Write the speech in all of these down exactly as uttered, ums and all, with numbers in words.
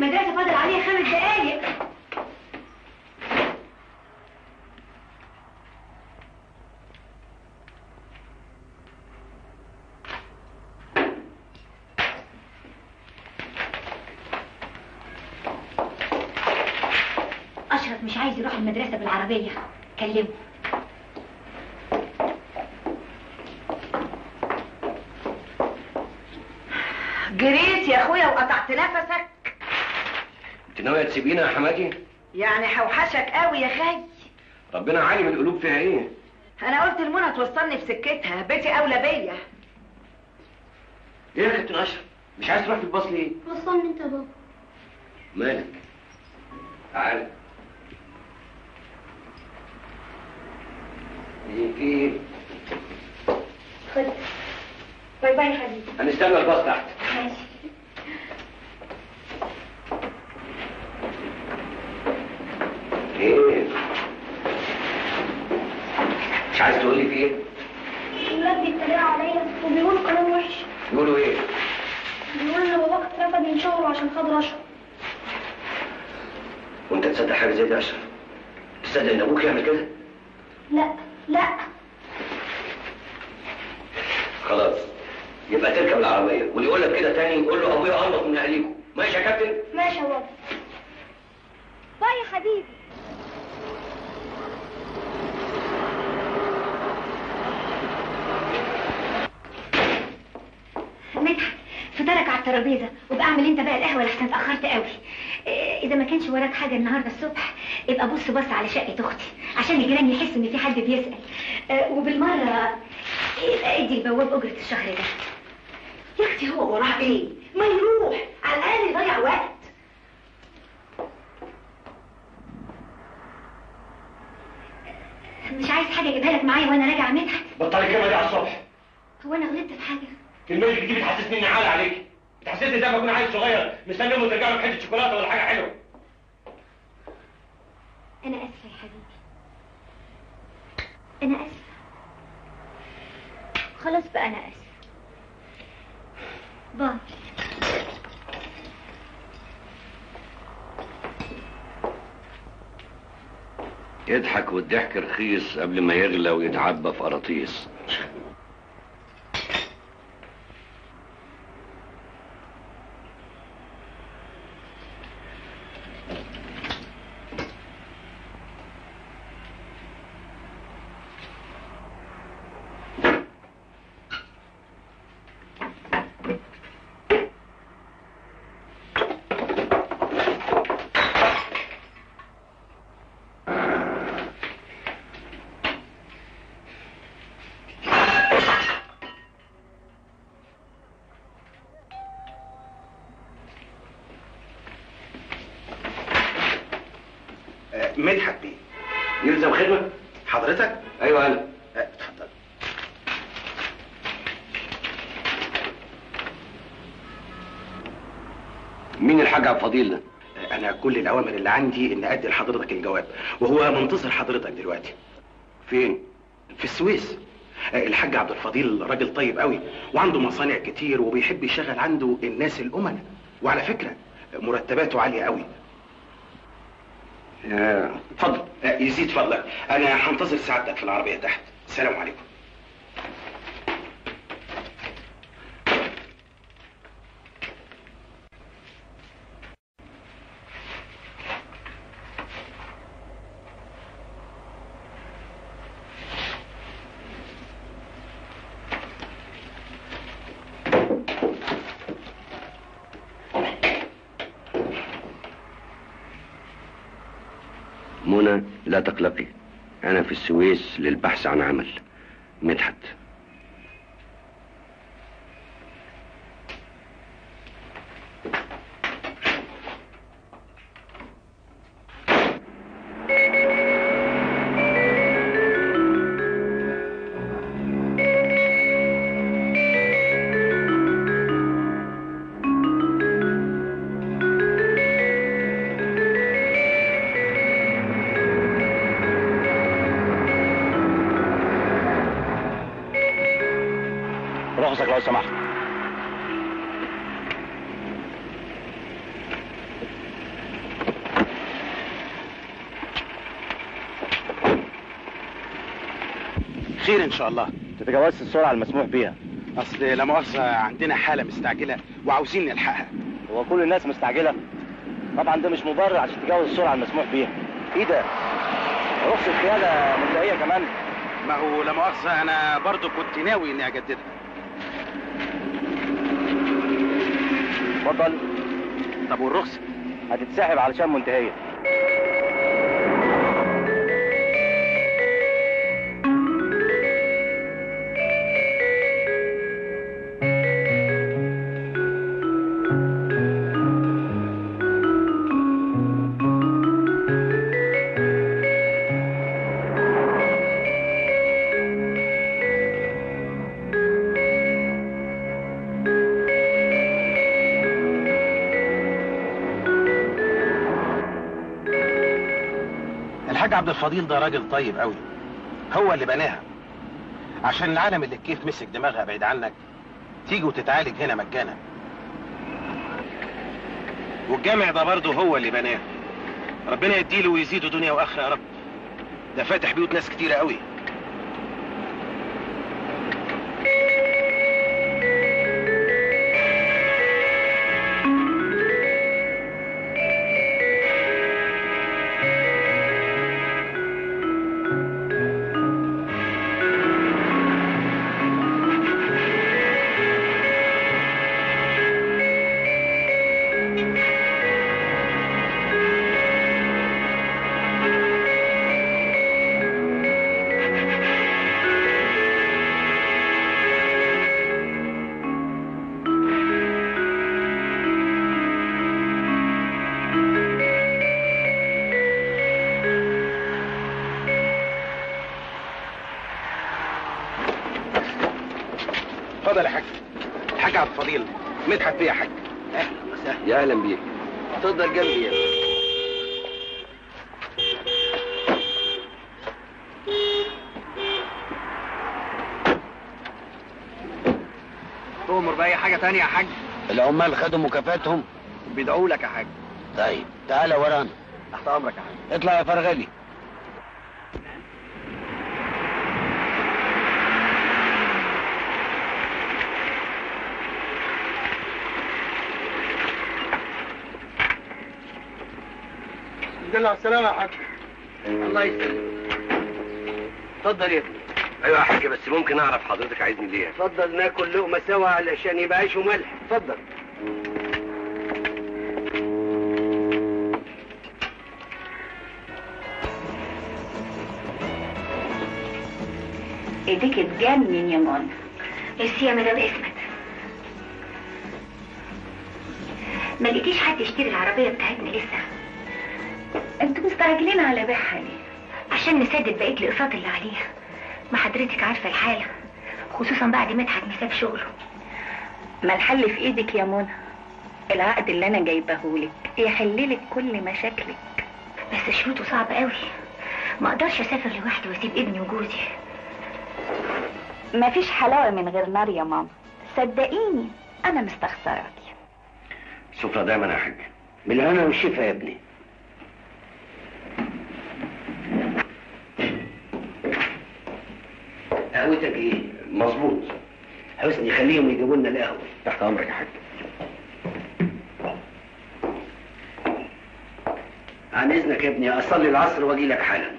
المدرسة فاضل عليها خمس دقايق. أشرف مش عايز يروح المدرسة بالعربية، كلمه. جريت يا اخويا وقطعت نفسك. انت ناويه تسيبينا يا حماتي؟ يعني هوحشك قوي يا خي. ربنا عالم القلوب فيها ايه. انا قلت لمنى توصلني في سكتها، بيتي اولى بيا. ايه يا كابتن اشرف؟ مش عايز تروح في الباص ليه؟ وصلني انت يا بابا. مالك؟ تعالى. ايه في ايه؟ خد. باي باي يا حبيبي. هنستنى الباص تحت. ماشي. ايه؟ مش عايز تقولي في ايه؟ الولاد بيتريقوا عليا وبيقولوا كلام وحش. بيقولوا ايه؟ بيقولوا ان باباك اترفد من شغله عشان خاطر اشرف. وانت تصدق حاجه زي دي يا اشرف؟ تصدق ان ابوك يعمل كده؟ لا لا. خلاص يبقى تركب العربيه، واللي يقول لك كده تاني قول له ابويا انضف من اهاليكم. ماشي يا كابتن؟ ماشي يا بابا. باي يا حبيبي. مدحت فطارك على الترابيزه، وبقى اعمل انت بقى القهوه لحسن اتاخرت قوي. اذا ما كانش وراك حاجه النهارده الصبح ابقى بص بص على شقه اختي عشان الجيران يحسوا ان في حد بيسال، وبالمره يبقى ادي البواب اجره الشهر ده. يا اختي هو وراه ايه؟ ما يروح على الاقل يضيع وقت. مش عايز حاجه اجيبها لك معايا وانا راجعه مدحت؟ بطلي الكلمه دي على الصبح. هو انا غلطت في حاجه؟ كلمتك دي بتحسسني اني عالي عليكي، بتحسسني زي ما اكون عيل صغير مستني امه ترجع له بحته شوكولاته ولا حاجه حلوه. انا اسفه يا حبيبي، انا اسفه. خلاص بقى انا اسفه. باي. يضحك والضحك رخيص قبل ما يغلى ويتعبى في قراطيس. مدحت بيه. يلزم خدمة؟ حضرتك؟ ايوه انا. اتفضل. مين الحاج عبد الفضيل ده؟ انا كل الاوامر اللي عندي ان ادي لحضرتك الجواب، وهو منتظر حضرتك دلوقتي. فين؟ في السويس. الحاج عبد الفضيل راجل طيب قوي، وعنده مصانع كتير، وبيحب يشغل عنده الناس الامناء، وعلى فكره مرتباته عاليه قوي. اتفضل. يزيد فضلك، انا هنتظر سعادتك في العربيه تحت. السلام عليكم. منى لا تقلقي، أنا في السويس للبحث عن عمل. مدحت. رخصك لو سمحت. خير ان شاء الله. تتجاوزت السرعه المسموح بيها. اصل لا مؤاخذه عندنا حاله مستعجله وعاوزين نلحقها. هو كل الناس مستعجله؟ طبعا ده مش مبرر عشان تتجاوز السرعه المسموح بيها. ايه ده؟ رخصه قياده مبدئيه كمان؟ ما هو لا مؤاخذه انا برضو كنت ناوي اني اجددها. اتفضل. طب والرخصه؟ هتتسحب علشان منتهيه. الحاج عبد الفضيل ده راجل طيب قوي، هو اللي بناها عشان العالم اللي كيف مسك دماغها بعيد عنك تيجي وتتعالج هنا مجانا. والجامع ده برضه هو اللي بناه، ربنا يديله ويزيده دنيا واخره يا رب. ده فاتح بيوت ناس كتيره قوي. اتفضل يا حاج. الحاج عبد الفضيل مدحت بيه يا حاج. اهلا وسهلا. يا اهلا بيك. اتفضل جنبي يا تؤمر بأي حاجة تانية يا حاج؟ العمال خدوا مكافاتهم؟ بيدعوا لك يا حاج. طيب تعالى ورانا. تحت أمرك يا حاج. اطلع يا فرغلي. الحمد لله على السلامة يا حاج. الله يسلمك. اتفضل يا ابني. ايوه يا حاج، بس ممكن اعرف حضرتك عايزني ليه؟ اتفضل ناكل لقمة سوا علشان يبقى عيش وملح. اتفضل. ايديك تجنن يا منى. ميرسي يا مدام اسمت. ما لقيتيش حد يشتري العربيه بتاعتنا لسه؟ انتوا مستعجلين على بيعها ليه؟ عشان نسدد بقيه الاقساط اللي عليها. ما حضرتك عارفه الحاله، خصوصا بعد مدحت ما ساب شغله. ما الحل في ايدك يا منى. العقد اللي انا جايبهولك يحللك كل مشاكلك. بس شروطه صعب قوي، ما اقدرش اسافر لوحدي واسيب ابني وجوزي. مفيش حلاوه من غير نار يا ماما، صدقيني انا مستخسراكي. السفرة دايما يا حاج. بالهنا والشفا يا ابني. قهوتك ايه؟ مظبوط. حسني خليهم يجيبوا لنا القهوه. تحت امرك يا حاج. عن اذنك يا ابني اصلي العصر واجي لك حالا.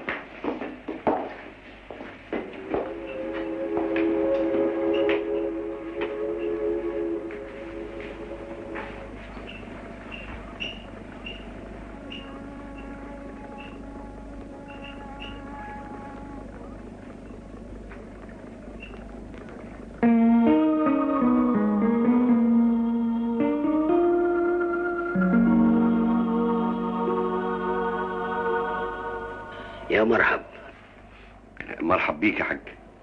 يا مرحب. مرحب بيك يا حاج.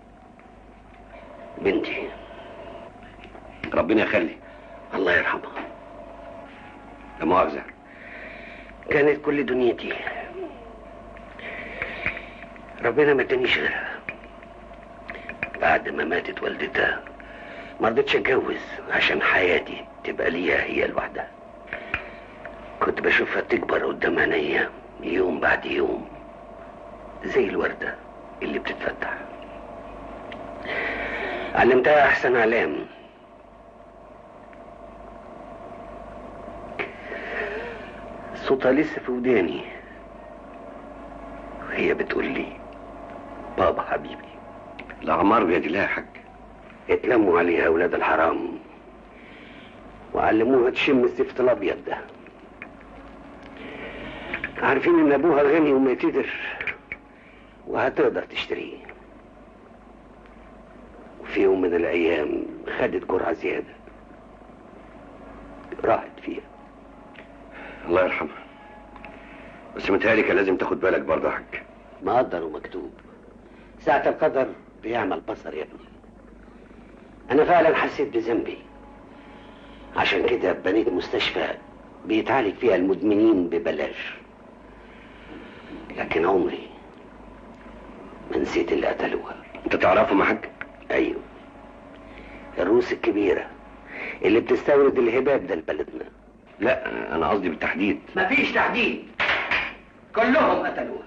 بنتي ربنا يخلي. الله يرحمها. لا مؤاخذة، كانت كل دنيتي. ربنا ما ادانيش غيرها. بعد ما ماتت والدتها ما رضيتش اتجوز عشان حياتي تبقى ليها هي لوحدها. كنت بشوفها تكبر قدام عينيا يوم بعد يوم زي الوردة اللي بتتفتح. علمتها احسن علام. صوتها لسه في وداني وهي بتقول لي بابا حبيبي. الاعمار بيد الله يا حاج. اتلموا عليها اولاد الحرام وعلموها تشم الزفت الابيض ده. عارفين ان ابوها غني وما يتقدر وهتقدر تشتريه. وفي يوم من الايام خدت جرعه زياده راحت فيها. الله يرحمها. بس متهيألي كان لازم تاخد بالك برضه يا حاج. مقدر ومكتوب. ساعة القدر بيعمل بصر يا ابني. أنا فعلا حسيت بذنبي، عشان كده بنيت مستشفى بيتعالج فيها المدمنين ببلاش. لكن عمري ما نسيت اللي قتلوها. أنت تعرفهم يا حاج؟ أيوه، الروس الكبيرة اللي بتستورد الهباب ده لبلدنا. لا أنا قصدي بالتحديد. مفيش تحديد، كلهم قتلوها.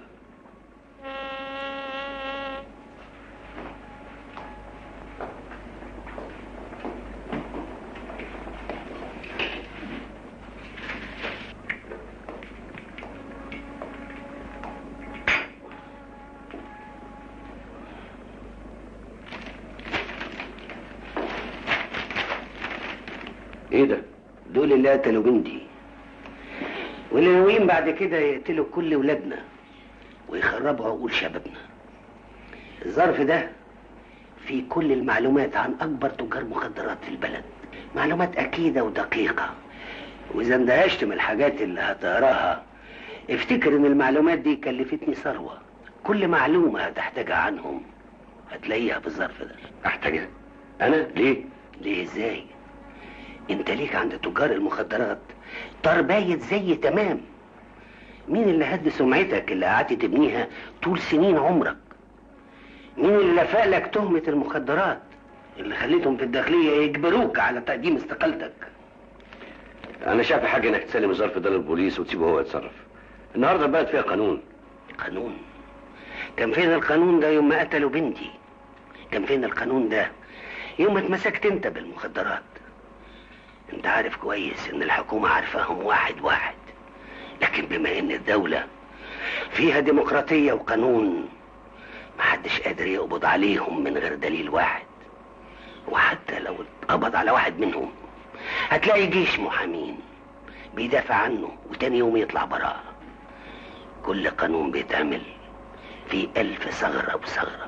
ايه ده؟ دول اللي قتلوا بنتي واللي ناويين بعد كده يقتلوا كل ولادنا ويخربوا عقول شبابنا. الظرف ده فيه كل المعلومات عن اكبر تجار مخدرات في البلد، معلومات اكيدة ودقيقة، واذا اندهشت من الحاجات اللي هتقراها افتكر ان المعلومات دي كلفتني ثروة. كل معلومة هتحتاجها عنهم هتلاقيها في الظرف ده. احتاجها؟ انا؟ ليه؟ ليه ازاي؟ انت ليك عند تجار المخدرات طار بايت زي تمام. مين اللي هد سمعتك اللي قعدت تبنيها طول سنين عمرك؟ مين اللي لفق لك تهمة المخدرات اللي خليتهم في الداخلية يجبروك على تقديم استقالتك؟ انا شايف حاجة انك تسلم الظرف ده للبوليس وتسيبه هو يتصرف. النهارده البلد فيها قانون. قانون؟ كان فين القانون ده يوم ما قتلوا بنتي؟ كان فين القانون ده يوم ما اتمسكت انت بالمخدرات؟ انت عارف كويس ان الحكومة عارفاهم واحد واحد، لكن بما ان الدولة فيها ديمقراطية وقانون محدش قادر يقبض عليهم من غير دليل واحد. وحتى لو اتقبض على واحد منهم هتلاقي جيش محامين بيدافع عنه وتاني يوم يطلع براءة. كل قانون بيتعمل فيه ألف ثغرة وثغرة.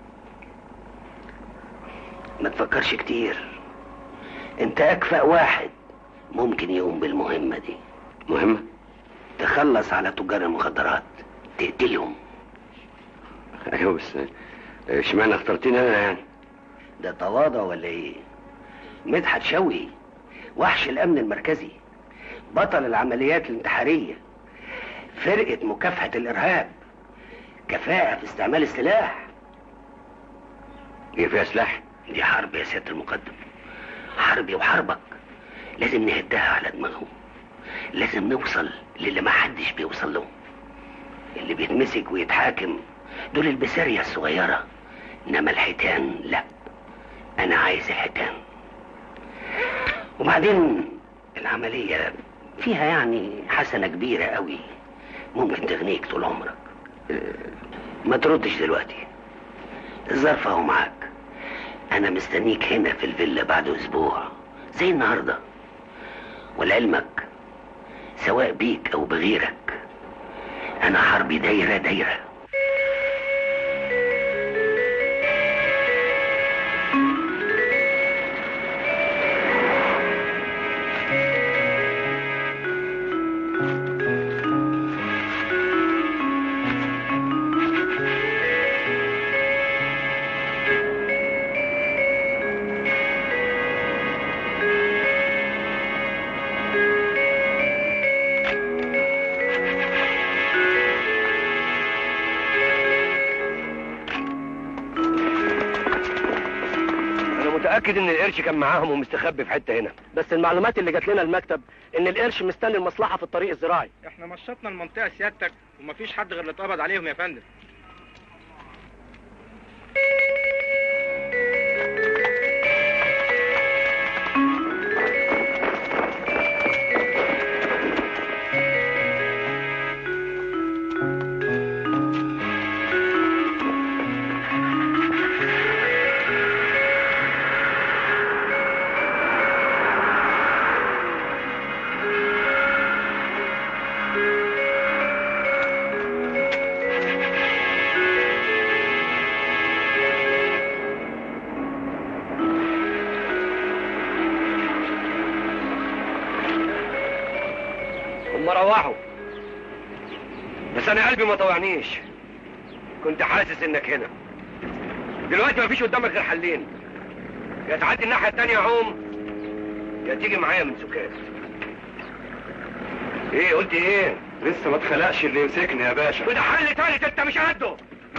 ما تفكرش كتير، انت اكفأ واحد ممكن يقوم بالمهمة دي. مهمة؟ تخلص على تجار المخدرات، تقتلهم. ايوه بس اشمعنى اخترتني انا يعني؟ ده تواضع ولا ايه؟ مدحت شوقي وحش الامن المركزي، بطل العمليات الانتحارية، فرقة مكافحة الارهاب، كفاءة في استعمال السلاح. هي فيها سلاح؟ دي حرب يا سيادة المقدم، حربي وحربك لازم نهدها على دماغهم. لازم نوصل للي ما حدش بيوصل له. اللي بيتمسك ويتحاكم دول البسارية الصغيرة، انما الحيتان لا. انا عايز الحيتان. وبعدين العملية فيها يعني حسنة كبيرة قوي ممكن تغنيك طول عمرك. ما تردش دلوقتي، الظرف اهو معاك. انا مستنيك هنا في الفيلا بعد اسبوع زي النهارده. ولعلمك سواء بيك او بغيرك انا حربي دايره دايره. متأكد ان القرش كان معاهم ومستخبي في حتة هنا. بس المعلومات اللي جات لنا المكتب ان القرش مستني المصلحة في الطريق الزراعي. احنا مشطنا المنطقة سيادتك ومفيش حد غير اللي اتقبض عليهم يا فندم. راحوا، بس انا قلبي ما طوعنيش. كنت حاسس انك هنا. دلوقتي مفيش قدامك غير حلين، يا تعدي الناحية التانية عوم، يا تيجي معايا من سكات. ايه قلت ايه؟ لسه ما اتخلقش اللي يمسكني يا باشا. وده حل تالت انت مش قده.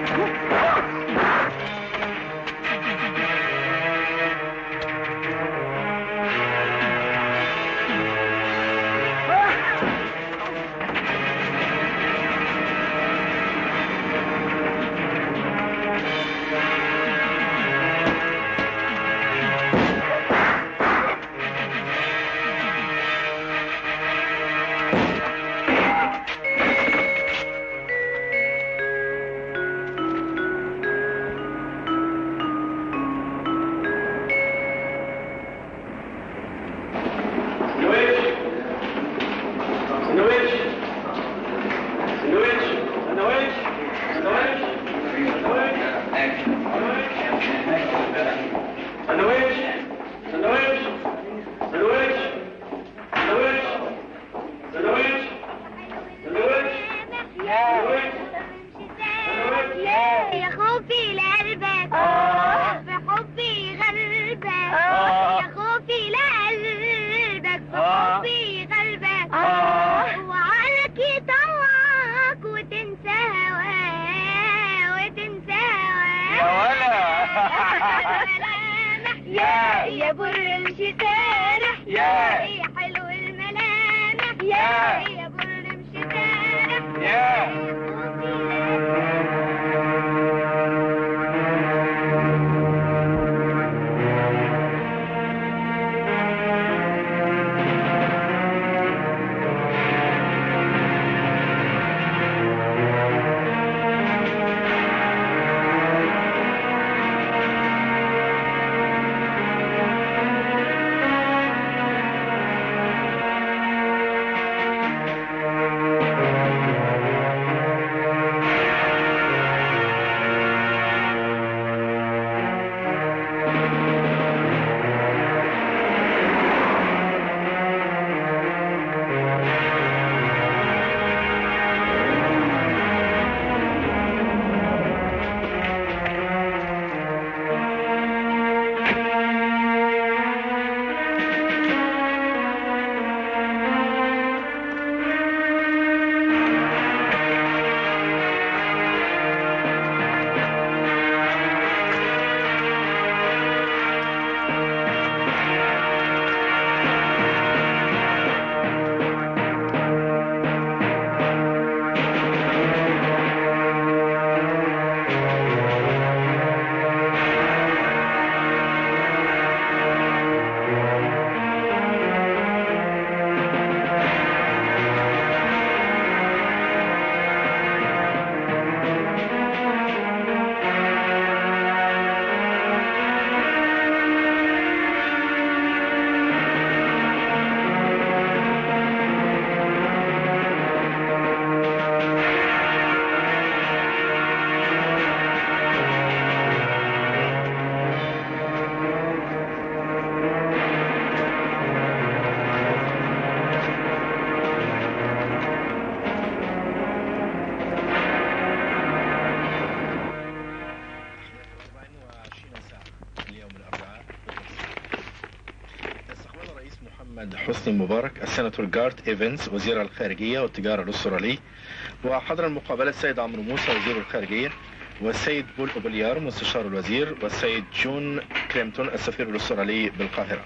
حسني مبارك السيناتور جارت ايفنز وزير الخارجية والتجارة الأسترالي، وحضر المقابلة السيد عمرو موسى وزير الخارجية، والسيد بول أوبليار مستشار الوزير، والسيد جون كريمتون السفير الأسترالي بالقاهرة.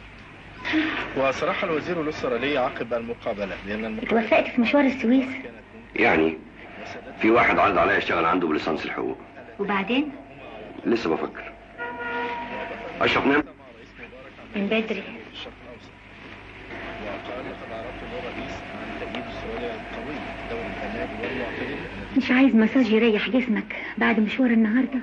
وصرح الوزير الأسترالي عقب المقابلة بأن المقابلة اتوفقت في مشوار السويس. يعني في واحد عرض عليا اشتغل عنده بليسانس الحقوق. وبعدين؟ لسه بفكر. أشرف نام؟ من بدري. مش عايز مساج يريح جسمك بعد مشوار النهارده؟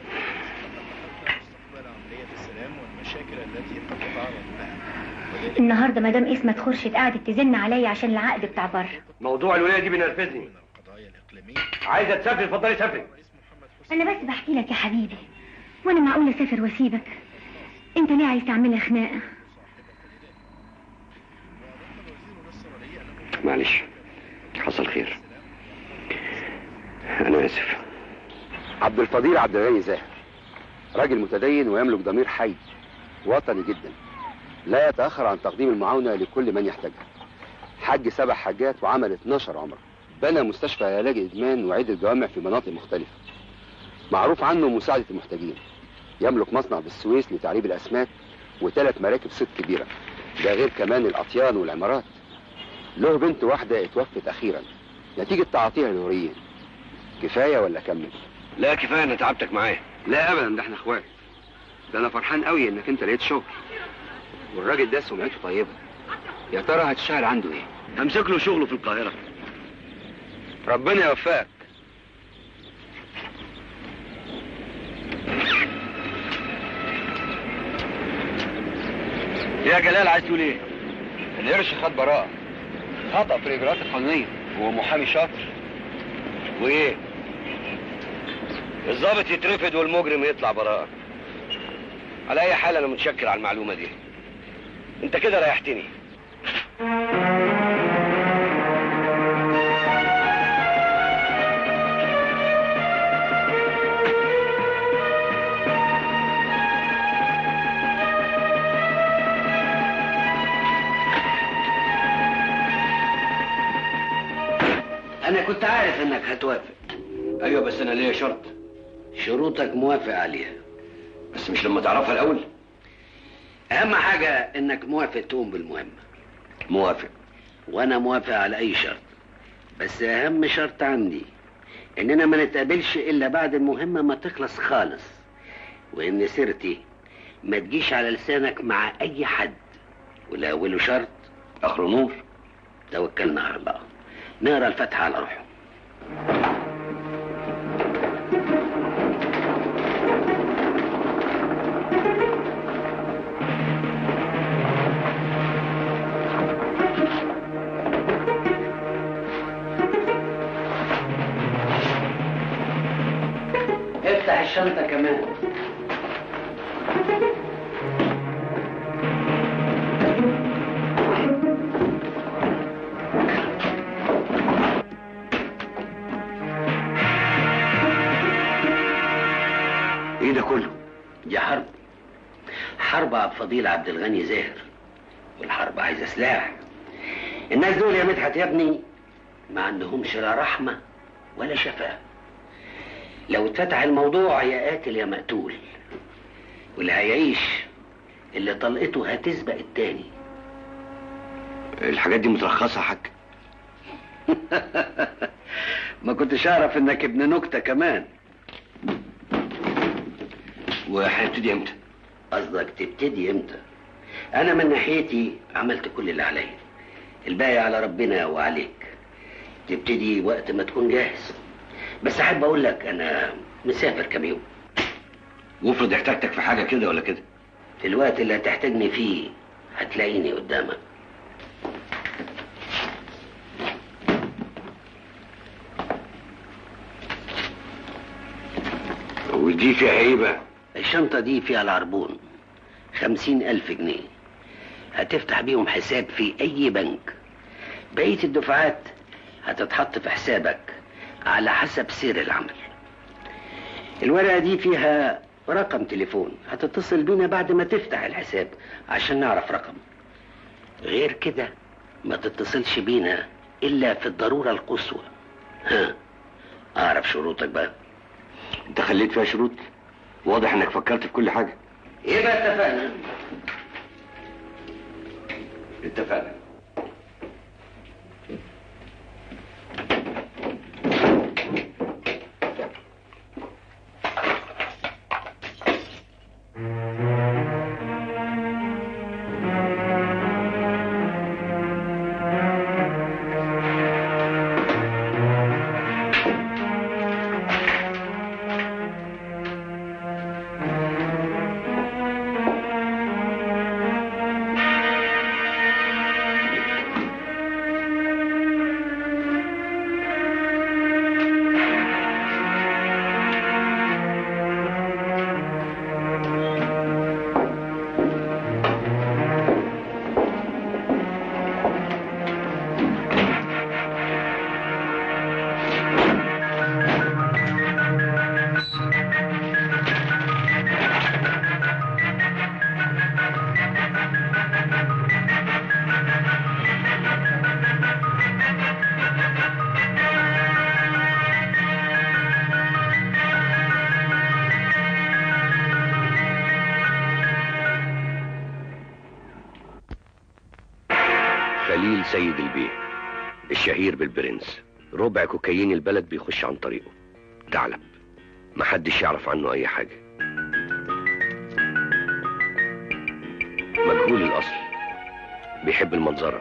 النهارده مدام اسمت خرشت قعدت تزن عليا عشان العقد بتاع بره. موضوع الولايه دي بينرفزني. عايزه تسافري اتفضلي سافري. انا بس بحكي لك يا حبيبي، وانا معقول اسافر واسيبك؟ انت ليه عايز تعملها خناقه؟ معلش حصل خير. انا اسف. عبد الفضيل عبد الغني زاهر راجل متدين ويملك ضمير حي وطني جدا، لا يتأخر عن تقديم المعاونة لكل من يحتاجها. حج سبع حاجات وعمل اتناشر عمرة، بنى مستشفى علاج إدمان وعدة جوامع في مناطق مختلفة. معروف عنه مساعدة المحتاجين. يملك مصنع بالسويس لتعريب الأسماك وثلاث مراكب صيد كبيرة، ده غير كمان الأطيان والعمارات. له بنت واحدة اتوفت أخيرا نتيجة تعاطيها للهوريين. كفاية ولا كمل؟ لا كفايه، انا تعبتك معايا. لا أبدا، ده احنا اخوات. ده أنا فرحان قوي إنك أنت لقيت شغل، والراجل ده سمعته طيبة. يا ترى هتشتغل عنده إيه؟ همسك له شغله في القاهره. ربنا يوفقك. يا جلال عايز تقول ايه؟ القرش خد براءة، خطأ في الإجراءات القانونية، هو محامي شاطر. وايه؟ الضابط يترفد والمجرم يطلع براءة. على اي حال انا متشكر على المعلومة دي، انت كده ريحتني. انا كنت عارف انك هتوافق. ايوه بس انا ليا شرط. شروطك موافق عليها، بس مش لما تعرفها الاول. اهم حاجة انك موافق تقوم بالمهمة. موافق، وانا موافق على اي شرط، بس اهم شرط عندي اننا ما نتقابلش الا بعد المهمة ما تخلص خالص، وان سيرتي ما تجيش على لسانك مع اي حد. والاول شرط اخر نور. توكلنا على الله، نقرا الفاتحة على روحه. افتح الشنطة كمان. ايه ده كله؟ دي حرب. حرب عبد الفضيل عبد الغني زاهر، والحرب عايزه سلاح. الناس دول يا مدحت يا ابني ما عندهمش لا رحمه ولا شفاء. لو اتفتح الموضوع يا قاتل يا مقتول، واللي هيعيش اللي طلقته هتسبق التاني. الحاجات دي مترخصه يا حاج. ما كنتش اعرف انك ابن نكته كمان. وهنبتدي امتى؟ قصدك تبتدي امتى؟ انا من ناحيتي عملت كل اللي عليا، الباقي على ربنا وعليك. تبتدي وقت ما تكون جاهز. بس احب اقول لك انا مسافر كام يوم. وافرض احتاجتك في حاجه كده ولا كده، في الوقت اللي هتحتاجني فيه هتلاقيني قدامك. ودي فيها ايه بقى؟ الشنطة دي فيها العربون خمسين ألف جنيه، هتفتح بيهم حساب في أي بنك. بقية الدفعات هتتحط في حسابك على حسب سير العمل. الورقة دي فيها رقم تليفون، هتتصل بينا بعد ما تفتح الحساب عشان نعرف رقم. غير كده ما تتصلش بينا إلا في الضرورة القصوى. ها، أعرف شروطك بقى. انت خليت فيها شروط؟ واضح انك فكرت في كل حاجة. ايه بقى اتفقنا؟ اتفقنا. سيد البيه الشهير بالبرنس، ربع كوكايين البلد بيخش عن طريقه. ثعلب محدش يعرف عنه اي حاجة، مجهول الاصل، بيحب المنظرة،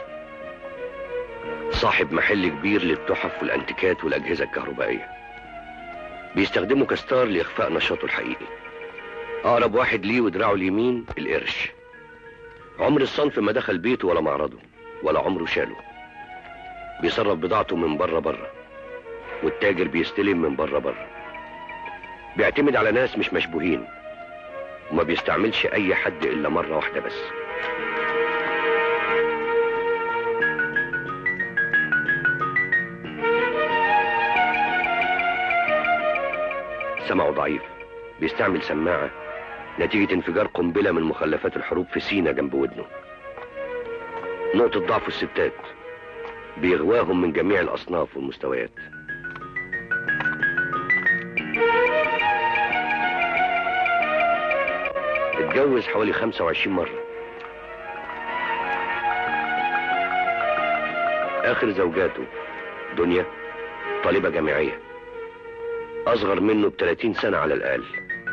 صاحب محل كبير للتحف والانتيكات والاجهزة الكهربائية، بيستخدمه كستار لاخفاء نشاطه الحقيقي. اقرب واحد ليه ودراعه اليمين القرش، عمر الصنف ما دخل بيته ولا معرضه ولا عمره شاله، بيصرف بضاعته من بره بره، والتاجر بيستلم من بره بره، بيعتمد على ناس مش مشبوهين، وما بيستعملش اي حد الا مرة واحدة بس. سمعه ضعيف، بيستعمل سماعة نتيجة انفجار قنبلة من مخلفات الحروب في سينا جنب ودنه. نقطة ضعفه الستات، بيغواهم من جميع الأصناف والمستويات. اتجوز حوالي خمسة وعشرين مرة. آخر زوجاته دنيا طالبة جامعية أصغر منه بثلاثين سنة على الأقل،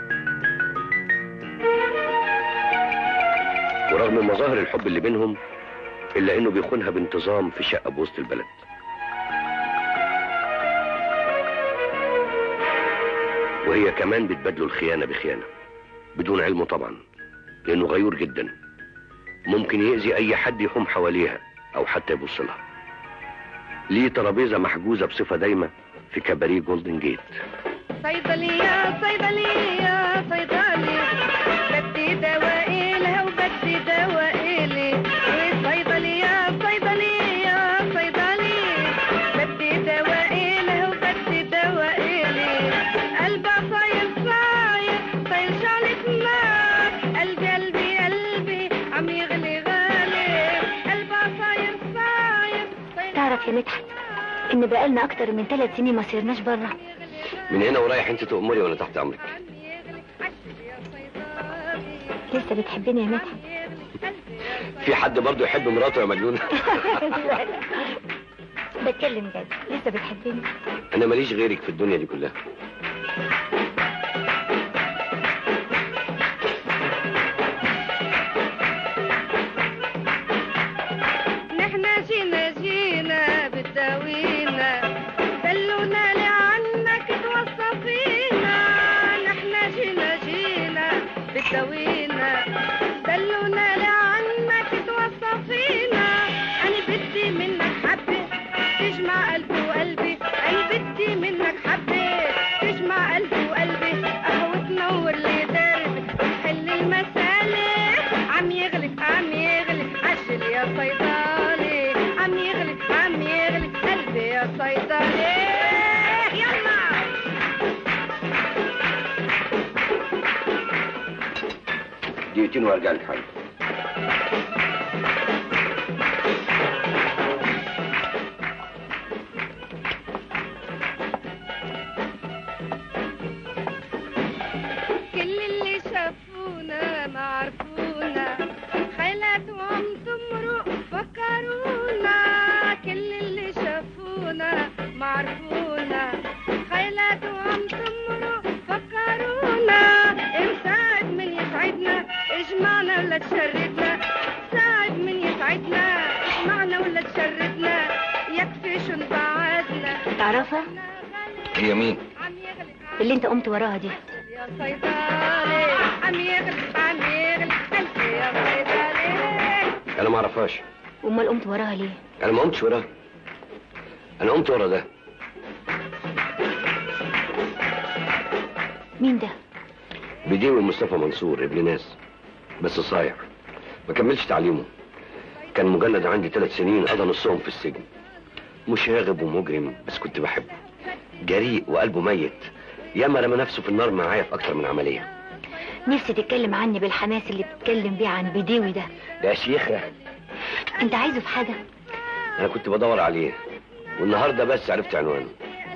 ورغم مظاهر الحب اللي بينهم إلا إنه بيخونها بانتظام في شقة بوسط البلد. وهي كمان بتبادله الخيانة بخيانة بدون علمه طبعا، لأنه غيور جدا، ممكن يأذي أي حد يحوم حواليها أو حتى يبص لها. ليه ترابيزة محجوزة بصفة دايمة في كباريه جولدن جيت. صيدلية صيدلية صيدلي، بدي دواء لها وبدي دواء لي. صيدلية صيدلية صيدلي، بدي دواء لها وبدي دواء لي. قلبها صاير صاير صاير شعلة نار، قلبي قلبي قلبي عم يغلي غالي. قلبها صاير صاير صاير. تعرف يا مدحت ان بقالنا اكتر من ثلاث سنين ما سيرناش بره. من هنا ورايح انت تأمري وانا تحت امرك. لسه بتحبني يا مدحت؟ في حد برضه يحب مراته يا مجنونه؟ بتكلم جد، لسه بتحبني؟ انا ماليش غيرك في الدنيا دي كلها. نحنا جينا جينا بتداوينا، دلونا لعنك توصفينا. نحنا جينا جينا بتداوينا، دلونا لعنك توصفينا. انا بدي منك حبة تجمع قلبي وقلبي، انا بدي منك حبة تجمع قلبي وقلبي. قهوة تنور لي دربي وتحل المسالة. عم يغلي عم يغلي عجل يا صيدلي، عم يغلي عم يغلي قلبي يا صيدلي. يلا دقيقتين وارجع لك حاجه. كل اللي شافونا ما عرفونا، خيلاتهم تمرق فكرونا. كل اللي شافونا ما عرفونا، خيلاتهم تمرق فكرونا. مساعد من يسعدنا اجمعنا ولا تشردنا، ساعد من يسعدنا اجمعنا ولا تشردنا. يكفي شو انبعدنا. تعرفها؟ هي مين؟ اللي انت قمت وراها دي. يا صيدلي عم يغلي عم يغلي قلبي يا صيدلي. انا ما اعرفهاش. امال قمت وراها ليه؟ انا ما قمتش وراها، انا قمت ورا ده. مين ده؟ بديوي مصطفى منصور، ابن ناس بس صايع، ما كملش تعليمه، كان مجند عندي ثلاث سنين قضى نصهم في السجن. مشاغب ومجرم بس كنت بحبه، جريء وقلبه ميت، ياما رمى نفسه في النار معايا في اكتر من عمليه. نفسي تتكلم عني بالحماس اللي بتتكلم بيه عن بديوي ده. ده يا شيخه انت عايزه في حاجه؟ انا كنت بدور عليه والنهارده بس عرفت عنوانه.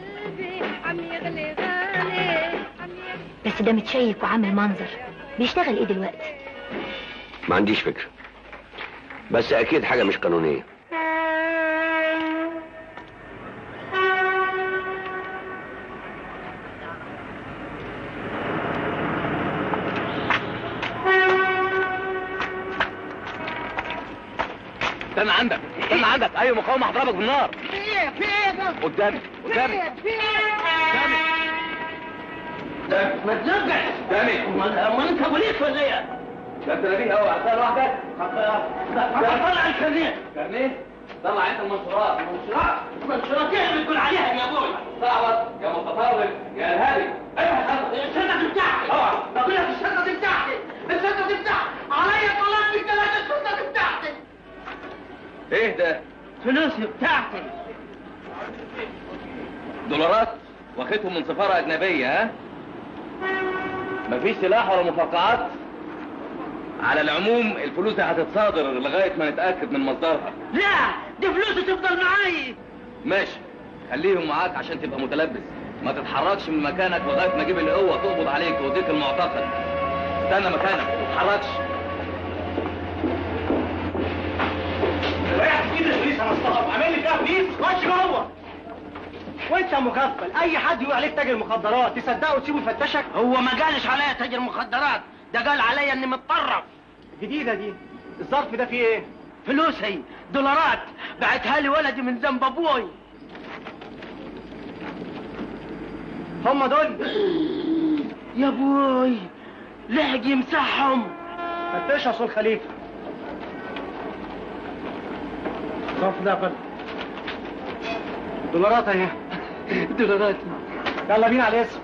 بس ده متشيك وعامل منظر، بيشتغل ايه دلوقتي؟ ما عنديش فكره، بس اكيد حاجه مش قانونيه. استنى عندك استنى عندك اي مقاومه هضربك بالنار. في ايه في ايه ده؟ قدامي قدامي في ايه؟ قدامي ما تنجح. قدامي. امال انت بوليس ولا ايه؟ ده انت نبيه قوي عشان لوحدك. طلع الكارنيه. كارنيه؟ طلع انت المنشورات. منشورات؟ منشورات ايه اللي بتقول عليها يا ابوي؟ صعبت يا متطرف يا ارهابي. ايوه الشنطه دي بتاعتي. طبعا. بقول لك الشنطه دي بتاعتي. الشنطه دي بتاعتي. عليا طلاق بالثلاثه الشنطه دي بتاعتي. ايه ده؟ فلوسي بتاعتي. دولارات واخدهم من سفاره اجنبيه. ها؟ مفيش سلاح ولا مفرقعات؟ على العموم الفلوس دي هتتصادر لغايه ما نتاكد من مصدرها. لا دي فلوسي تفضل معايا. ماشي خليهم معاك عشان تبقى متلبس. ما تتحركش من مكانك لغايه ما اجيب القوه تقبض عليك توديك المعتقل. استنى مكانك ما تتحركش. رايح في ايد البوليس يا مصطفى. عامل لي فيها بوليس. خش جوه. وانت مغفل. اي حد يقول عليك تاجر مخدرات تصدقه وتسيبه يفتشك؟ هو ما قالش عليا تاجر مخدرات، ده قال عليا اني متطرف. جديده دي. الظرف ده فيه ايه؟ فلوس هي دولارات بعتها لي ولدي من ذنب ابوي. هم دول يا ابوي لحق يمسحهم. فتش يا صول خليفه. الظرف ده قد دولارات اهي. دولارات. يلا بينا على الاسم.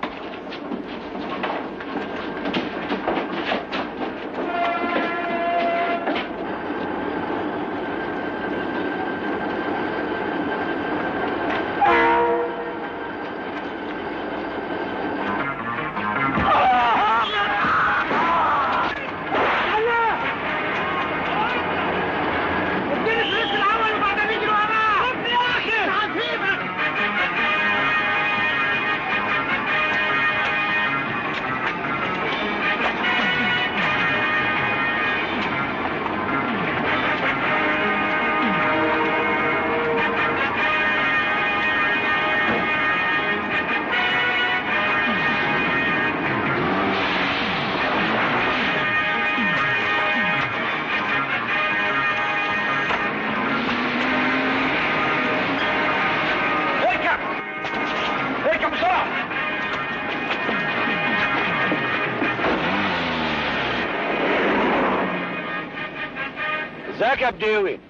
ازيك يا بديوي؟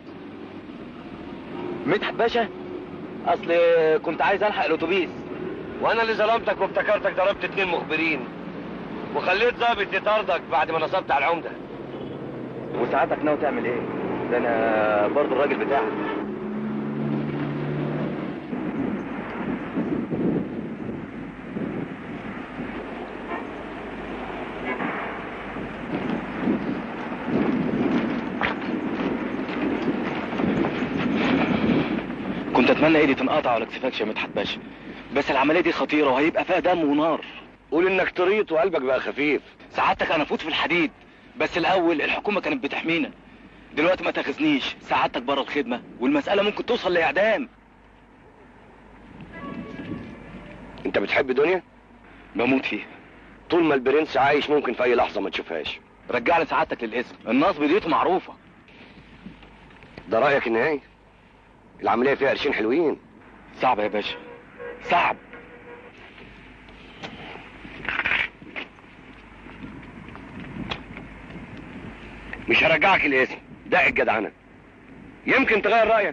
مدحت باشا؟ اصل كنت عايز الحق الاتوبيس وانا اللي ظلمتك وافتكرتك ضربت اتنين مخبرين وخليت ظابط يطاردك بعد ما نصبت على العمده. وساعتك ناوي تعمل ايه؟ ده انا برضه الراجل بتاعك. كنت اتمنى ايدي تنقطع ولا كتفكش يا مدحت باشا، بس العمليه دي خطيره وهيبقى فيها دم ونار. قول انك طريت وقلبك بقى خفيف. سعادتك انا فوت في الحديد، بس الاول الحكومه كانت بتحمينا، دلوقتي ما تاخذنيش، سعادتك بره الخدمه والمساله ممكن توصل لاعدام. انت بتحب دنيا؟ بموت فيها. طول ما البرنس عايش ممكن في اي لحظه ما تشوفهاش. رجع لي سعادتك للاسم، النصب ديته معروفه. ده رايك النهائي؟ العمليه فيها قرشين حلوين. صعب يا باشا صعب. مش هرجعك الاسم، ده الجدعنه، يمكن تغير رايك.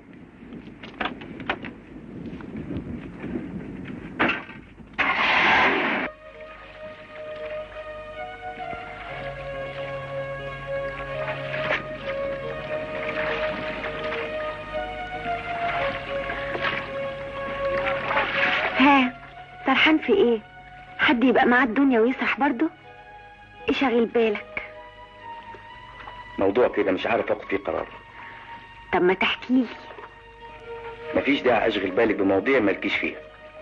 ها سرحان في ايه؟ حد يبقى معاه الدنيا ويسرح برضه؟ ايه شاغل بالك؟ موضوع كده مش عارف اخد فيه قرار. طب ما تحكيلي. مفيش داعي اشغل بالي بمواضيع مالكيش فيها،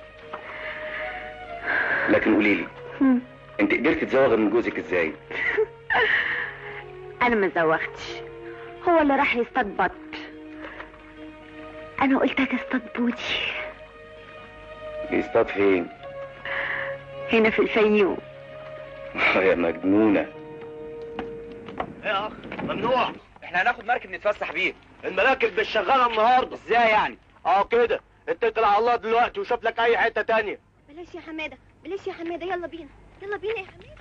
لكن قوليلي انت قدرت تزوغ من جوزك ازاي؟ انا ما زوغتش، هو اللي راح يصطاد بط، انا قلت اجي اصطاد بودي. يصطاد فين؟ هنا في الفيوم. يا مجنونه. ايه يا اخ؟ ممنوع، احنا هناخد مركب نتفسح بيه. المراكب مش شغاله النهارده. ازاي يعني؟ اه كده، اتكل على الله دلوقتي وشوف لك اي حته تانية. بلاش يا حماده، بلاش يا حماده، يلا بينا يلا بينا يا حماده.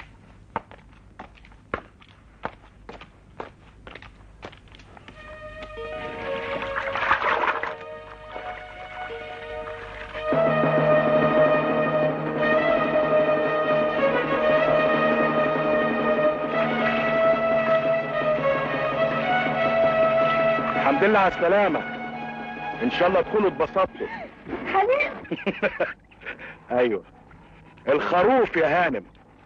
الحمد لله على السلامة. ان شاء الله تكونوا اتبسطتوا. خليل. ايوه الخروف يا هانم.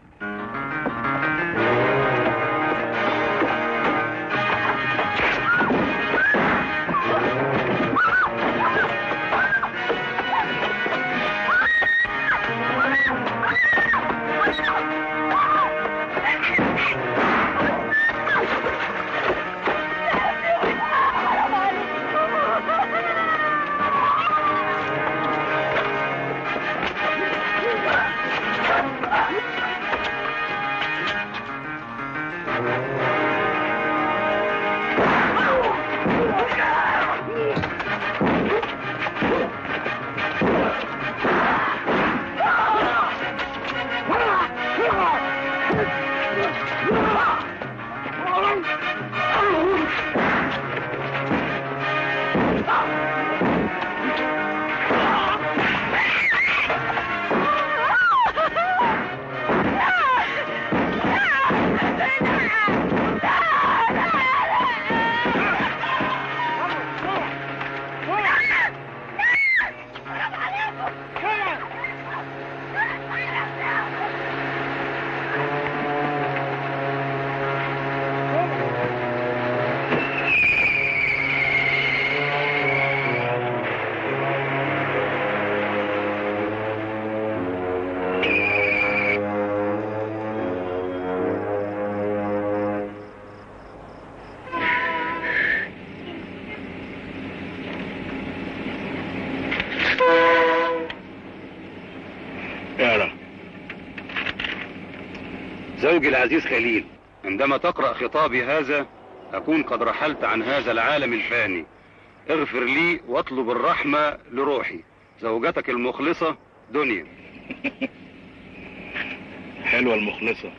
زوجي العزيز خليل، عندما تقرأ خطابي هذا أكون قد رحلت عن هذا العالم الفاني. اغفر لي واطلب الرحمة لروحي. زوجتك المخلصة دنيا. حلوة المخلصة.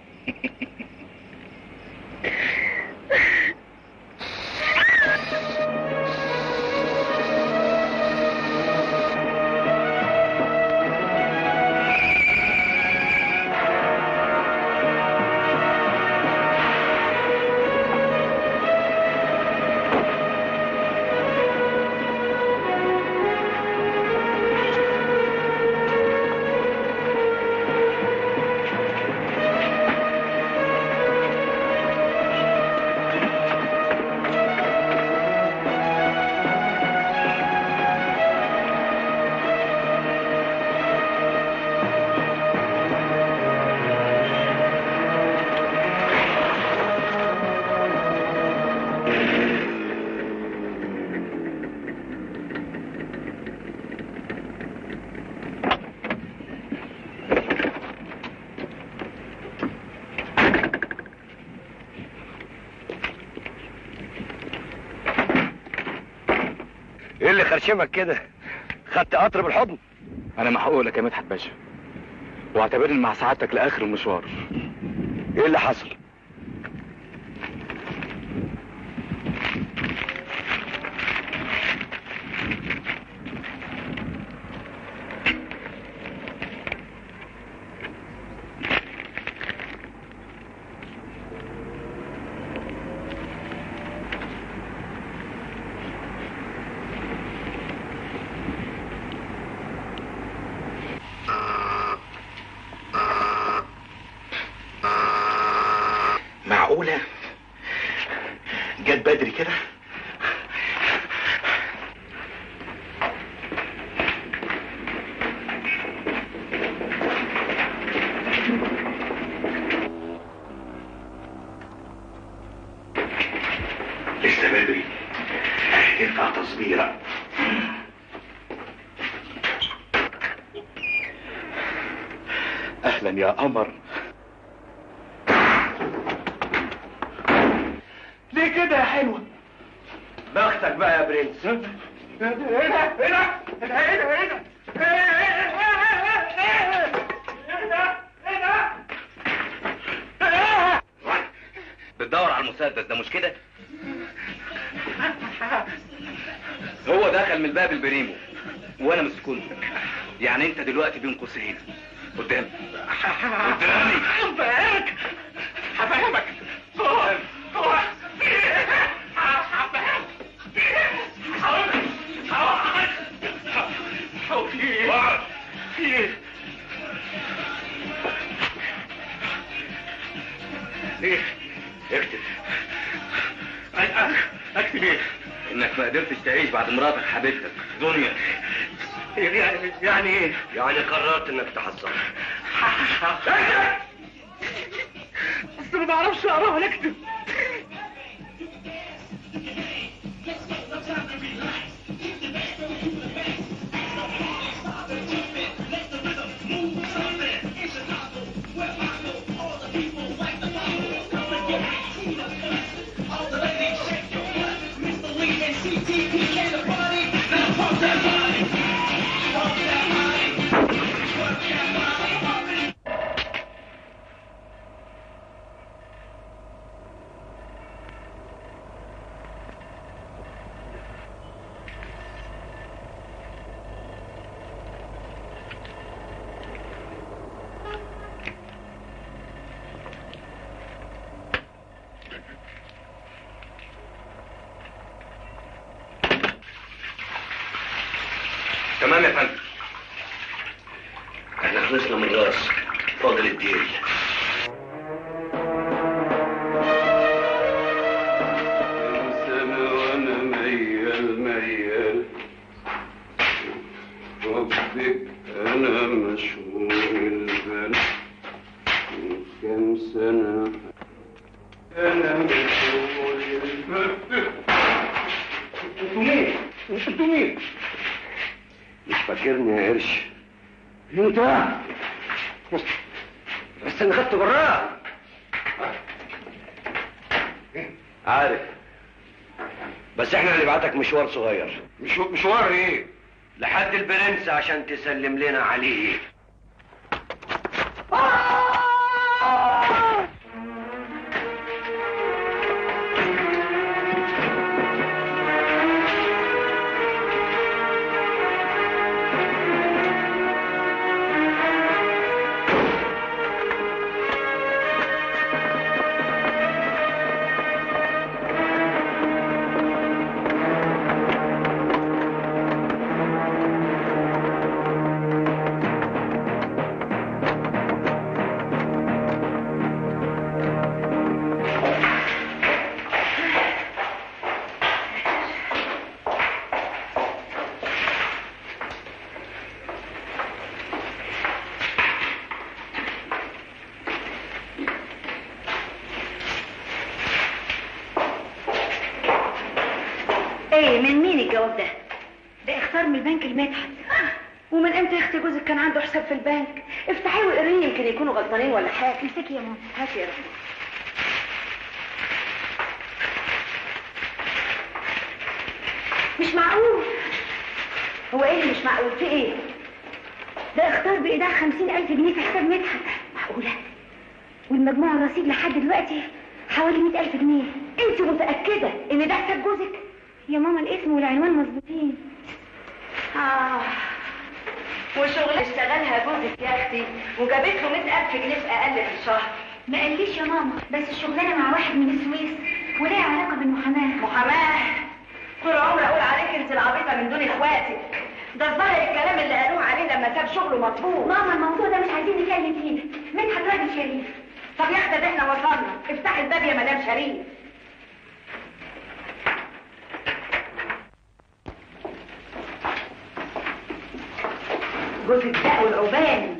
ايه اللي خرشمك كده؟ خدت قطر بالحضن؟ انا محقوق لك يا مدحت باشا، واعتبرني مع سعادتك لاخر المشوار. ايه اللي حصل؟ معقولة؟ جت بدري كده؟ لسه بدري، تنفع تصبيرة. اهلا يا قمر. ليه كده يا حلوة؟ ايه ده؟ ايه ده؟ ايه ده؟ ايه ده؟ ايه ده؟ بتدور على المسدس ده مش كده؟ هو دخل من الباب البريمو وانا مسكونه. يعني انت دلوقتي بين قوسين قدامي قدامي هفهمك هفهمك هو هو هفهمك هو في ايه؟ في ايه؟ ايه؟ اكتب. اكتب ايه؟ انك ما قدرتش تعيش بعد مراتك حبيبتك دنيا. يعني يعني ايه؟ يعني قررت انك تحصل. بس ما بعرفش اقرا ولا اكتب. تمام يا فندم. احنا خلصنا من الراس، فاضل الديل. سنة وانا ميال ميال حبك انا مشغول البال. كم سنة انا مشغول البال. انتوا مين؟ انتوا مين؟ مش فاكرني يا قرش؟ انت بس انا خدت براه. عارف، بس احنا هنبعتك مشوار صغير. مش مشوار ايه؟ لحد البرنس عشان تسلم لنا عليه. ايه من مين الجواب ده؟ ده اختار من البنك المدحت. ومن امتى يا اختي جوزك كان عنده حساب في البنك؟ افتحيه وقريه يمكن يكونوا غلطانين ولا حاجه. امسكي يا ماما. هاتي يا رحمة. مش معقول. هو ايه اللي مش معقول؟ في ايه؟ ده اختار بايداع خمسين الف جنيه في حساب مدحت. معقوله؟ والمجموع الرصيد لحد دلوقتي حوالي مئة الف جنيه. انت متاكده ان ده حساب جوزك؟ يا ماما الاسم والعنوان مظبوطين. اه وشغل اشتغلها جوزك يا اختي وجابت له مئة الف جنيه في اقل من شهر. ما قاليش يا ماما، بس الشغلانه مع واحد من السويس وليها علاقه بالمحاماه. محاماه؟ طول عمري اقول عليك انت العبيطه من دون اخواتك. ده الظاهر الكلام اللي قالوه عليه لما ساب شغله مطلوب. ماما الموضوع ده مش عايزين نتكلم فيه. مدحت راجل شريف. طب يا اختي ده احنا وصلنا. افتحي الباب يا مدام شريف. جوزك ده والعبان.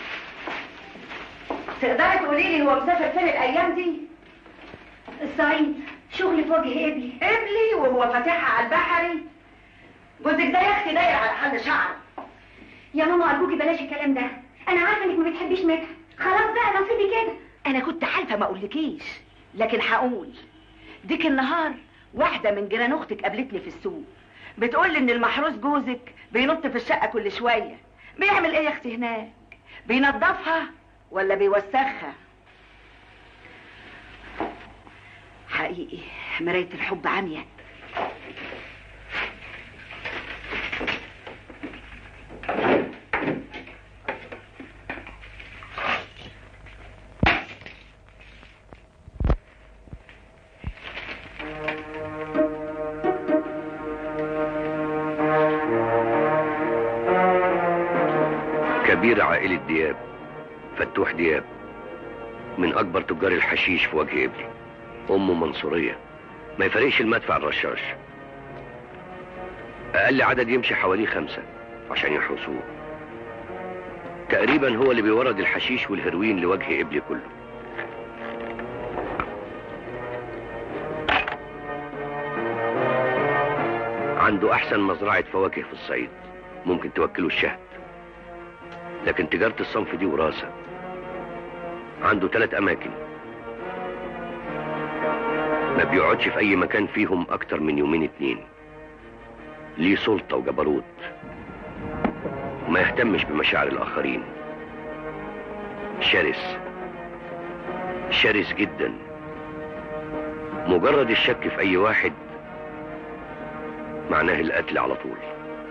تقدري تقولي لي هو مسافر فين الايام دي؟ الصعيد، شغل في وجه قبلي. قبلي وهو فاتحها على البحري؟ جوزك ده يا اختي داير على حل شعره. يا ماما ارجوكي بلاش الكلام ده. انا عارفه انك ما بتحبيش مدحت. خلاص بقى نصيبي كده. انا كنت حالفه ما اقولكيش، لكن هقول. ديك النهار واحده من جيران اختك قابلتني في السوق، بتقول ان المحروس جوزك بينط في الشقه كل شويه. بيعمل ايه يا اختي هناك؟ بينظفها ولا بيوسخها؟ حقيقي مرايه الحب عمياء. كبير عائلة دياب، فتوح دياب، من أكبر تجار الحشيش في وجه قبلي. أمه منصورية، ما يفرقش المدفع الرشاش. أقل عدد يمشي حوالي خمسة عشان يحرسوه. تقريبا هو اللي بيورد الحشيش والهيروين لوجه قبلي كله. عنده أحسن مزرعة فواكه في الصعيد، ممكن توكله الشهد. لكن تجارة الصنف دي وراثة. عنده ثلاث أماكن، ما بيقعدش في أي مكان فيهم أكتر من يومين اتنين. ليه سلطة وجبروت، وما يهتمش بمشاعر الآخرين. شرس شرس جدا. مجرد الشك في أي واحد معناه القتل على طول.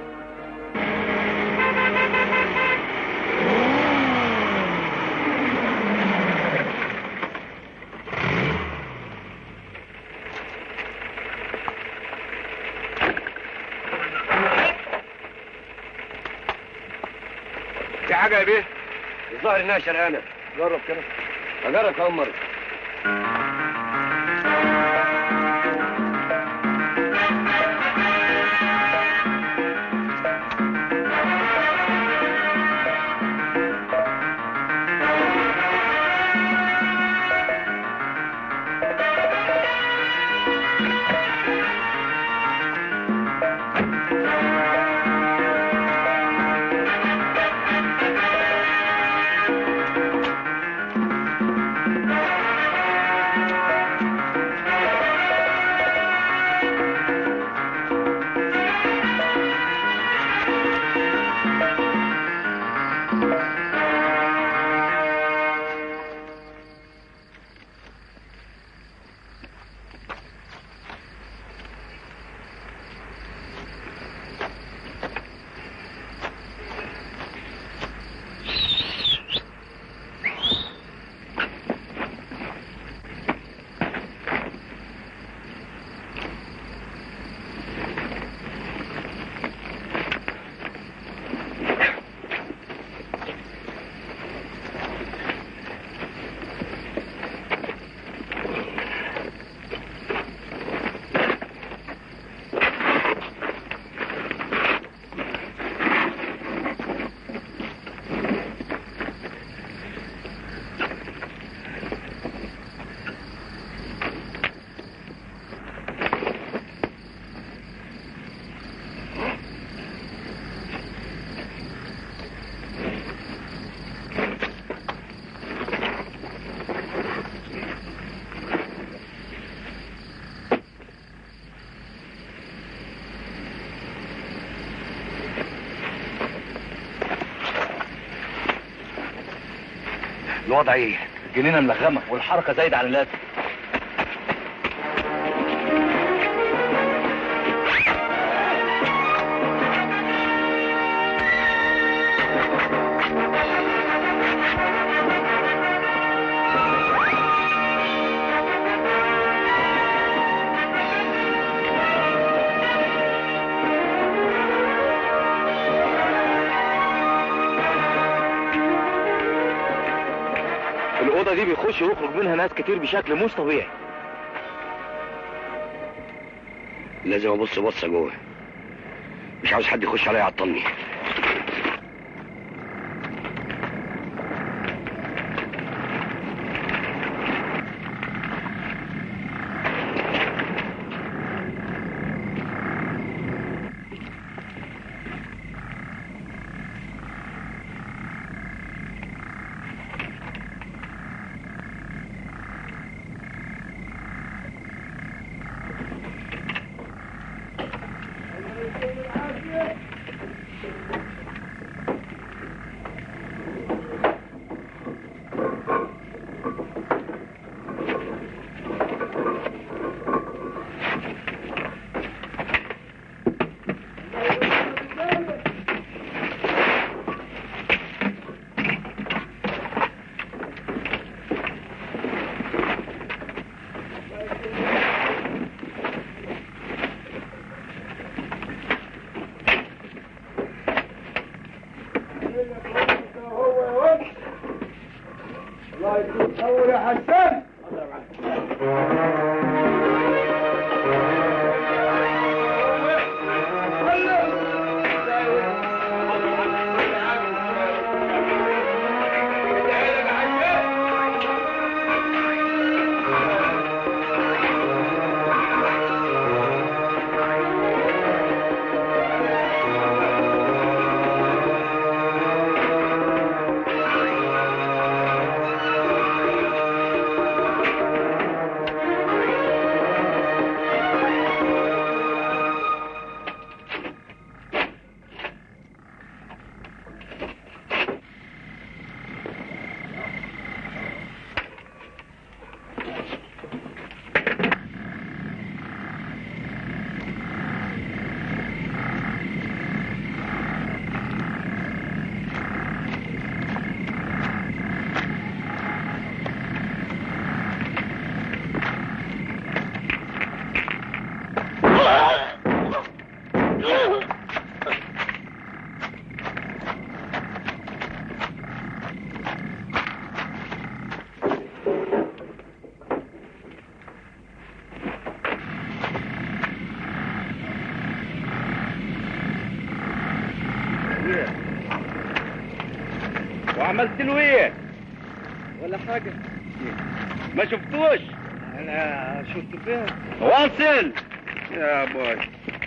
في حاجة يا بيه؟ الظاهر انها شرقانة. جرب كده. اجرب كمان مرة. الوضع ايه؟ الجنينة ملغمة والحركة زايدة عن اللازم. الأوضة دي بيخش ويخرج منها ناس كتير بشكل مش طبيعي. لازم ابص بصة جوه، مش عاوز حد يخش عليا يعطلني. الله يكون اول يا حسن. وعملت له ايه؟ ولا حاجة. ما شفتوش؟ انا شفته فين؟ واصل يا باي.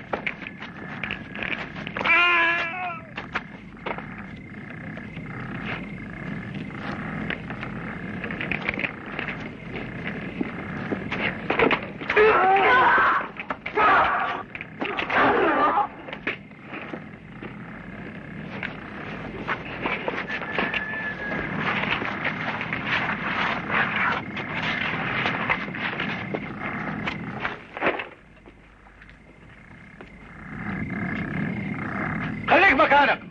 مكانك.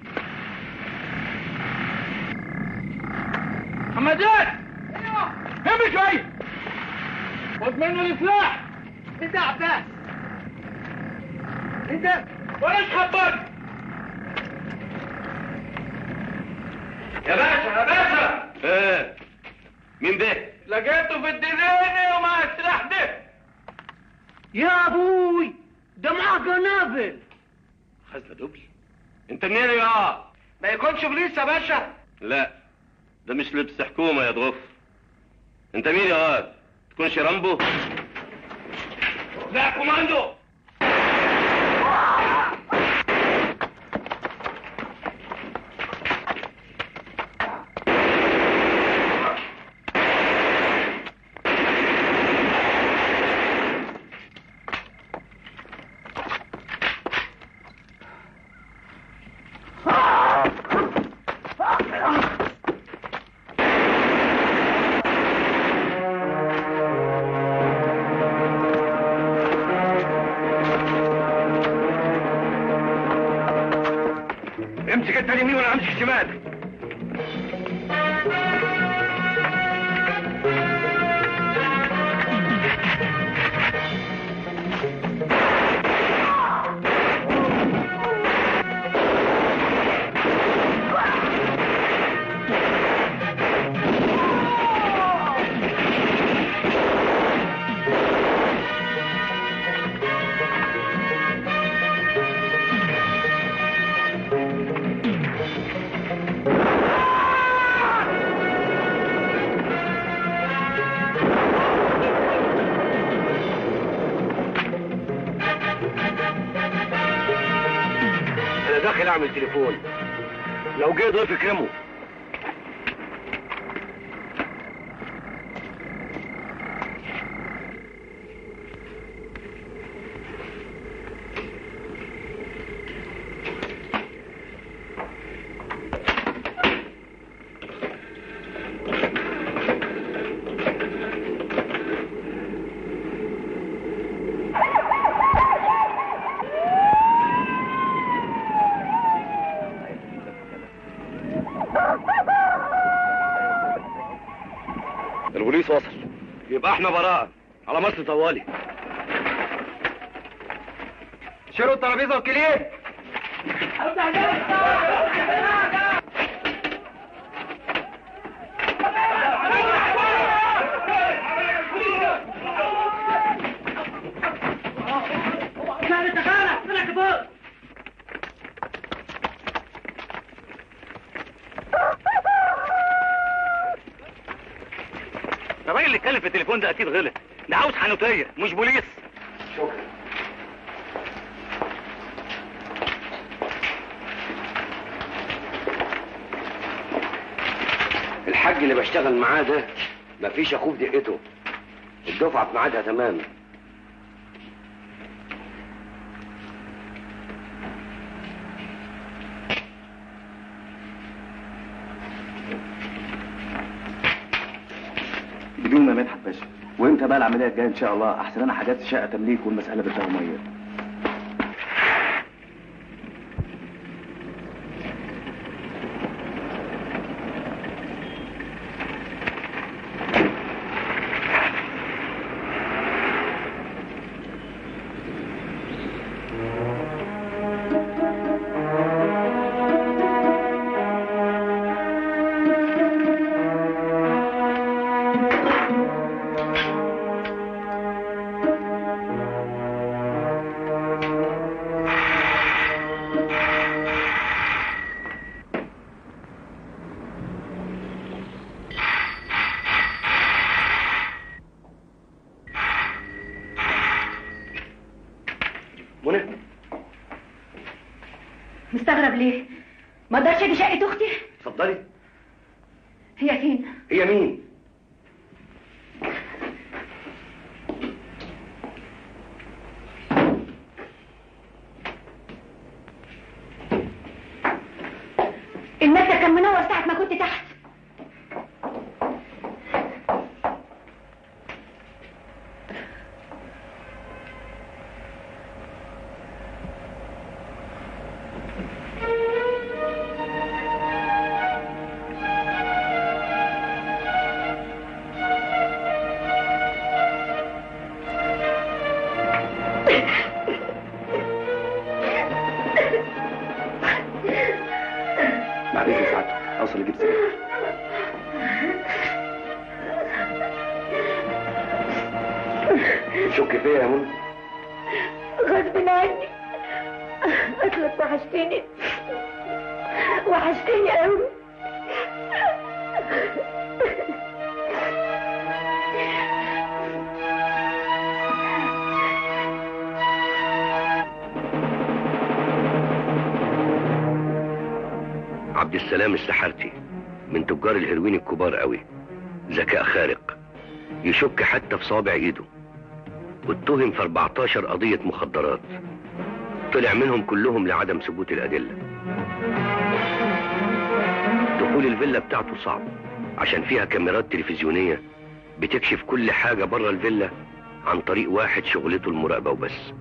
حمادات ايوه هم شوي. خد منه السلاح. انت يا عباس انت ولا خبرني يا باشا يا باشا. ايه مين ده؟ لقيته في الدنيا ومع السلاح ده. يا ابوي ده معاه قنابل. خزنة دبل. انت منين يا؟ ما يكونش بوليس يا باشا. لا ده مش لبس حكومة يا ضغف. انت مين يا واد؟ تكونش رامبو؟ لا كوماندو. امسك انت اليمين وانا امسك الشمال. داخل اعمل تليفون، لو جه ضيف اكرمه. البوليس وصل، يبقى احنا براءة على مصر طوالي. شيلوا الترابيزه والكليب. الراجل اللي اتكلم في التليفون ده اكيد غلط، ده عاوز حنوتيه مش بوليس. شكرا. الحاج اللي بشتغل معاه ده مفيش اخوه في دقته، الدفعه في ميعادها تمام. بدون ما مدحت باشا. وامتى بقى العمليه الجايه ان شاء الله؟ احسن انا حجزت شقه تمليك والمساله بتاع ميه. مستغرب ليه؟ ما اقدرش اجي شقة اختي؟ اتفضلي. هي فين؟ هي مين؟ المكتب كان منور ساعة ما كنت تحت. بعد اذن ساعتك اوصل اجيب سيجاره. تشك فيا يا منى؟ غصب عني، اصلك وحشتني وحشتني قوي. عبد السلام السحرتي من تجار الهيروين الكبار قوي، ذكاء خارق، يشك حتى في صابع ايده، واتهم في أربعتاشر قضية مخدرات، طلع منهم كلهم لعدم ثبوت الأدلة. دخول الفيلا بتاعته صعب عشان فيها كاميرات تلفزيونية بتكشف كل حاجة بره الفيلا عن طريق واحد شغلته المراقبة وبس.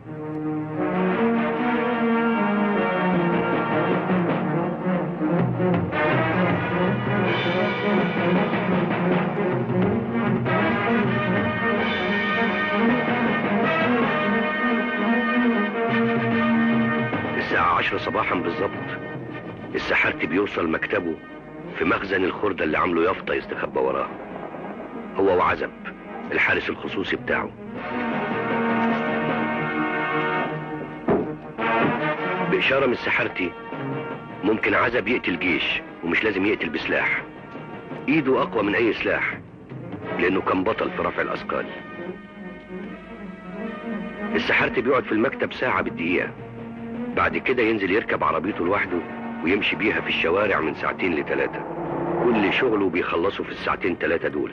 الساعة عشرة صباحا بالظبط السحرتي بيوصل مكتبه في مخزن الخردة اللي عامله يافطة يستخبى وراه، هو وعزب الحارس الخصوصي بتاعه. بإشارة من السحرتي ممكن عزب يقتل جيش ومش لازم يقتل بسلاح، ايده اقوى من اي سلاح لانه كان بطل في رفع الاثقال. السحرتي بيقعد في المكتب ساعة بالدقيقة، بعد كده ينزل يركب عربيته لوحده ويمشي بيها في الشوارع من ساعتين لثلاثة، كل شغله بيخلصه في الساعتين ثلاثة دول.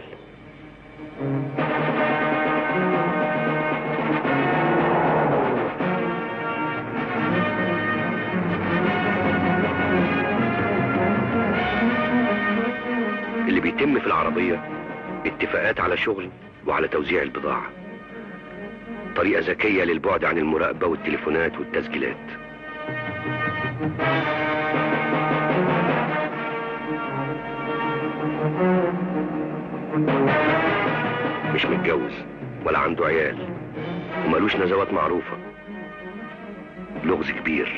اللي بيتم في العربية اتفاقات على شغل وعلى توزيع البضاعة، طريقة ذكية للبعد عن المراقبة والتليفونات والتسجيلات. مش متجوز ولا عنده عيال ومالوش نزوات معروفة، لغز كبير.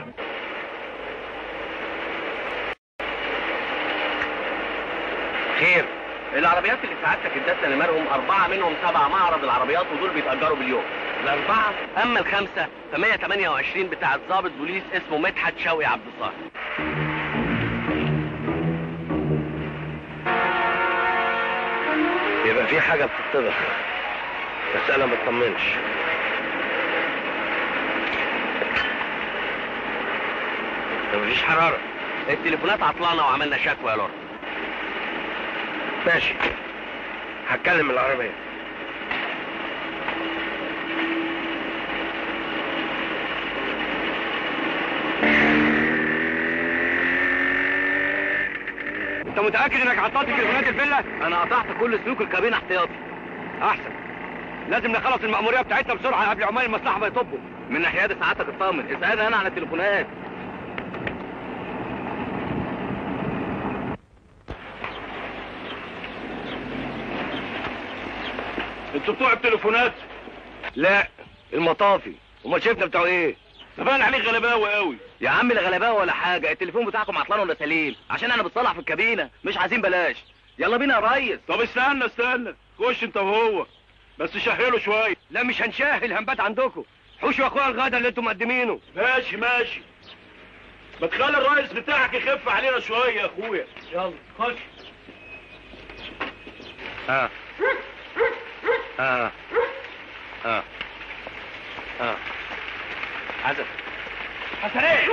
خير، العربيات اللي سعادتك ادتنا نمرهم أربعة منهم تبع معرض العربيات ودول بيتأجروا باليوم. الأربعة، أما الخمسة فمية تمانية وعشرين بتاعة ضابط بوليس اسمه مدحت شوقي عبد الصالح. ايه بقى؟ في حاجة بتطبخ بس انا مطمنش. مفيش حرارة. التليفونات عطلانة وعملنا شكوى يا لورد. ماشي، هتكلم العربية. انت متأكد انك عطلت تليفونات الفيلا؟ انا قطعت كل سلوك الكابينة احتياطي. احسن، لازم نخلص المأمورية بتاعتنا بسرعة قبل عمال المصلحة ما يطبوا. من ناحية دي ساعتك اطمن، اسألني انا عن التليفونات. انتوا بتوع التليفونات؟ لا، المطافي. امال شفنا بتوع ايه؟ تبان عليك غلباوي قوي. يا عم لا غلباوي ولا حاجة، التليفون بتاعكم عطلان ولا سليم، عشان انا بتصلح في الكابينة، مش عايزين بلاش. يلا بينا يا ريس. طب استنى استنى، خش انت وهو، بس شهلوا شوية. لا مش هنشاهل، هنبات عندكم. حوشوا اخويا الغدا اللي انتم مقدمينه. ماشي ماشي، ما تخلي الرئيس بتاعك يخف علينا شوية يا اخويا. يلا خش. ها ها ها ها عزب. حسنين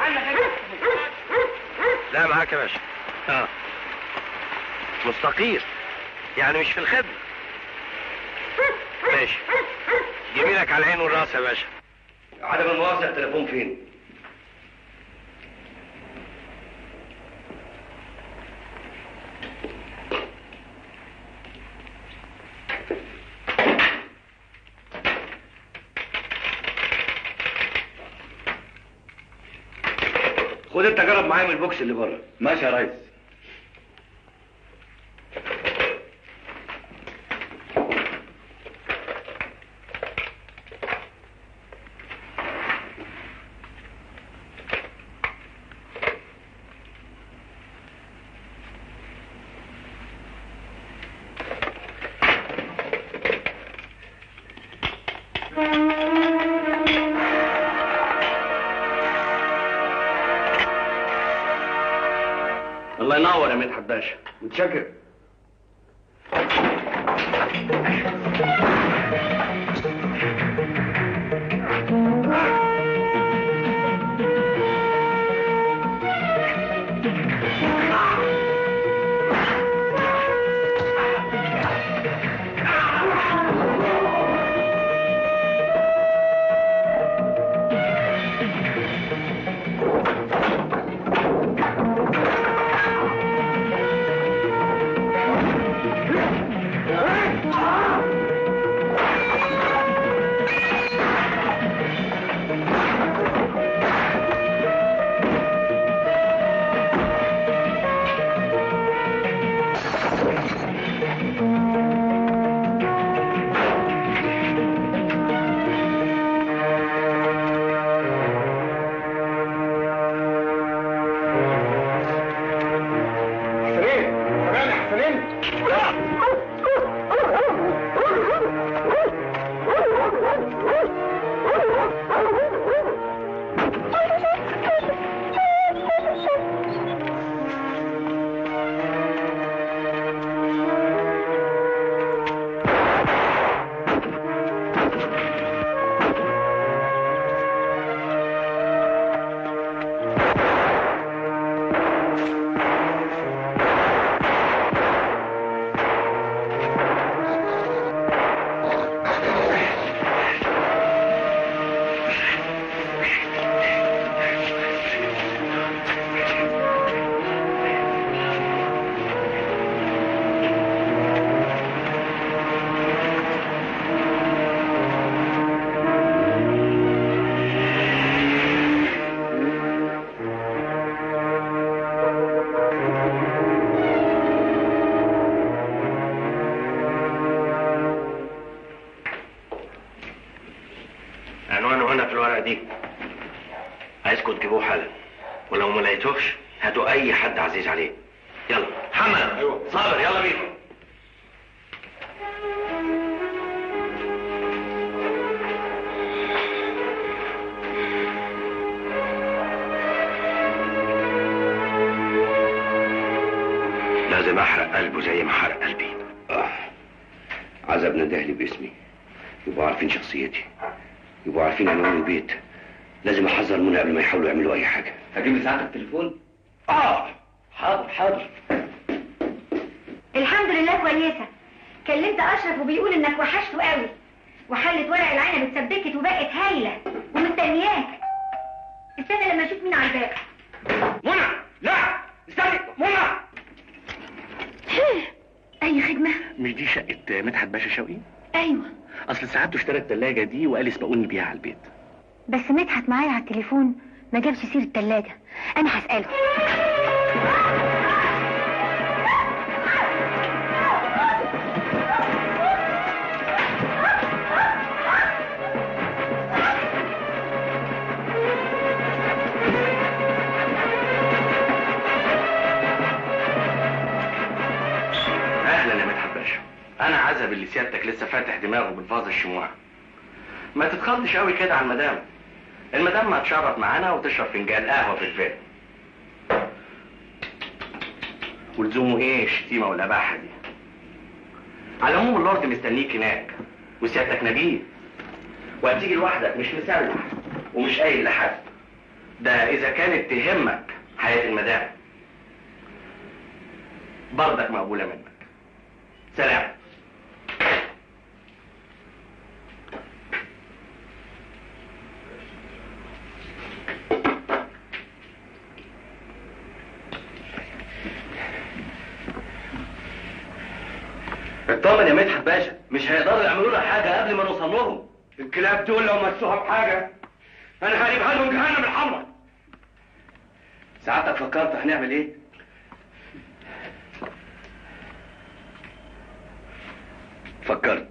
لا معاك يا باشا. اه مستقير، يعني مش في الخدمة. ماشي، جميلك على العين والراس يا باشا. عدم المؤاخذة، التليفون فين؟ خد انت جرب معايا من البوكس اللي بره. ماشي يا ريس. الله ينور يا مدحت باشا. متشكر. عنوانه هنا في الورقة دي، عايزكم تجيبوه حالا، ولو ما لقيتوش هاتوا اي حد عزيز عليه. يلا محمد. ايوه صابر، يلا بينا. لازم احرق قلبه زي ما حرق قلبي. آه. عزب ندهلي باسمي، يبقوا عارفين شخصيتي، يبقوا عارفين عنوان البيت. لازم احذر منها قبل ما يحاولوا يعملوا اي حاجه. هجيب لي ساعتك التليفون؟ اه حاضر حاضر. الحمد لله كويسه. كلمت اشرف وبيقول انك وحشته قوي، وحلت ورق العنب اتسبكت وبقت هايله ومستنياك. استنى لما اشوف مين على الباب. منى لا استني منى. اي خدمه؟ مش دي شقه مدحت باشا شوقي؟ ايوه. اصل سعادته اشترى الثلاجه دي وقال يسبقوني بيها على البيت. بس مدحت معايا على التليفون ما جابش سيره الثلاجه. انا هساله. اهلا يا مدحت باشا، انا عزب اللي سيادتك لسه فاتح دماغه بالفاظ الشموع. ما تتخضش قوي كده على المدام. المدام ما تشرب معانا وتشرب فنجان قهوه في الفيلا. ولزومه ايه الشتيمه والاباحه دي؟ على العموم اللورد مستنيك هناك، وسيادتك نبيه، وهتيجي لوحدك مش مسلح ومش قايل لحد. ده اذا كانت تهمك حياه المدام. برضك مقبوله منك. سلام. اطمن يا مدحت باشا، مش هيقدروا يعملوا لنا حاجه قبل ما نوصل لهم. الكلاب دول لو مسوها بحاجه انا هجيبها لهم جهنم الحمراء. ساعتك فكرت هنعمل ايه؟ فكرت.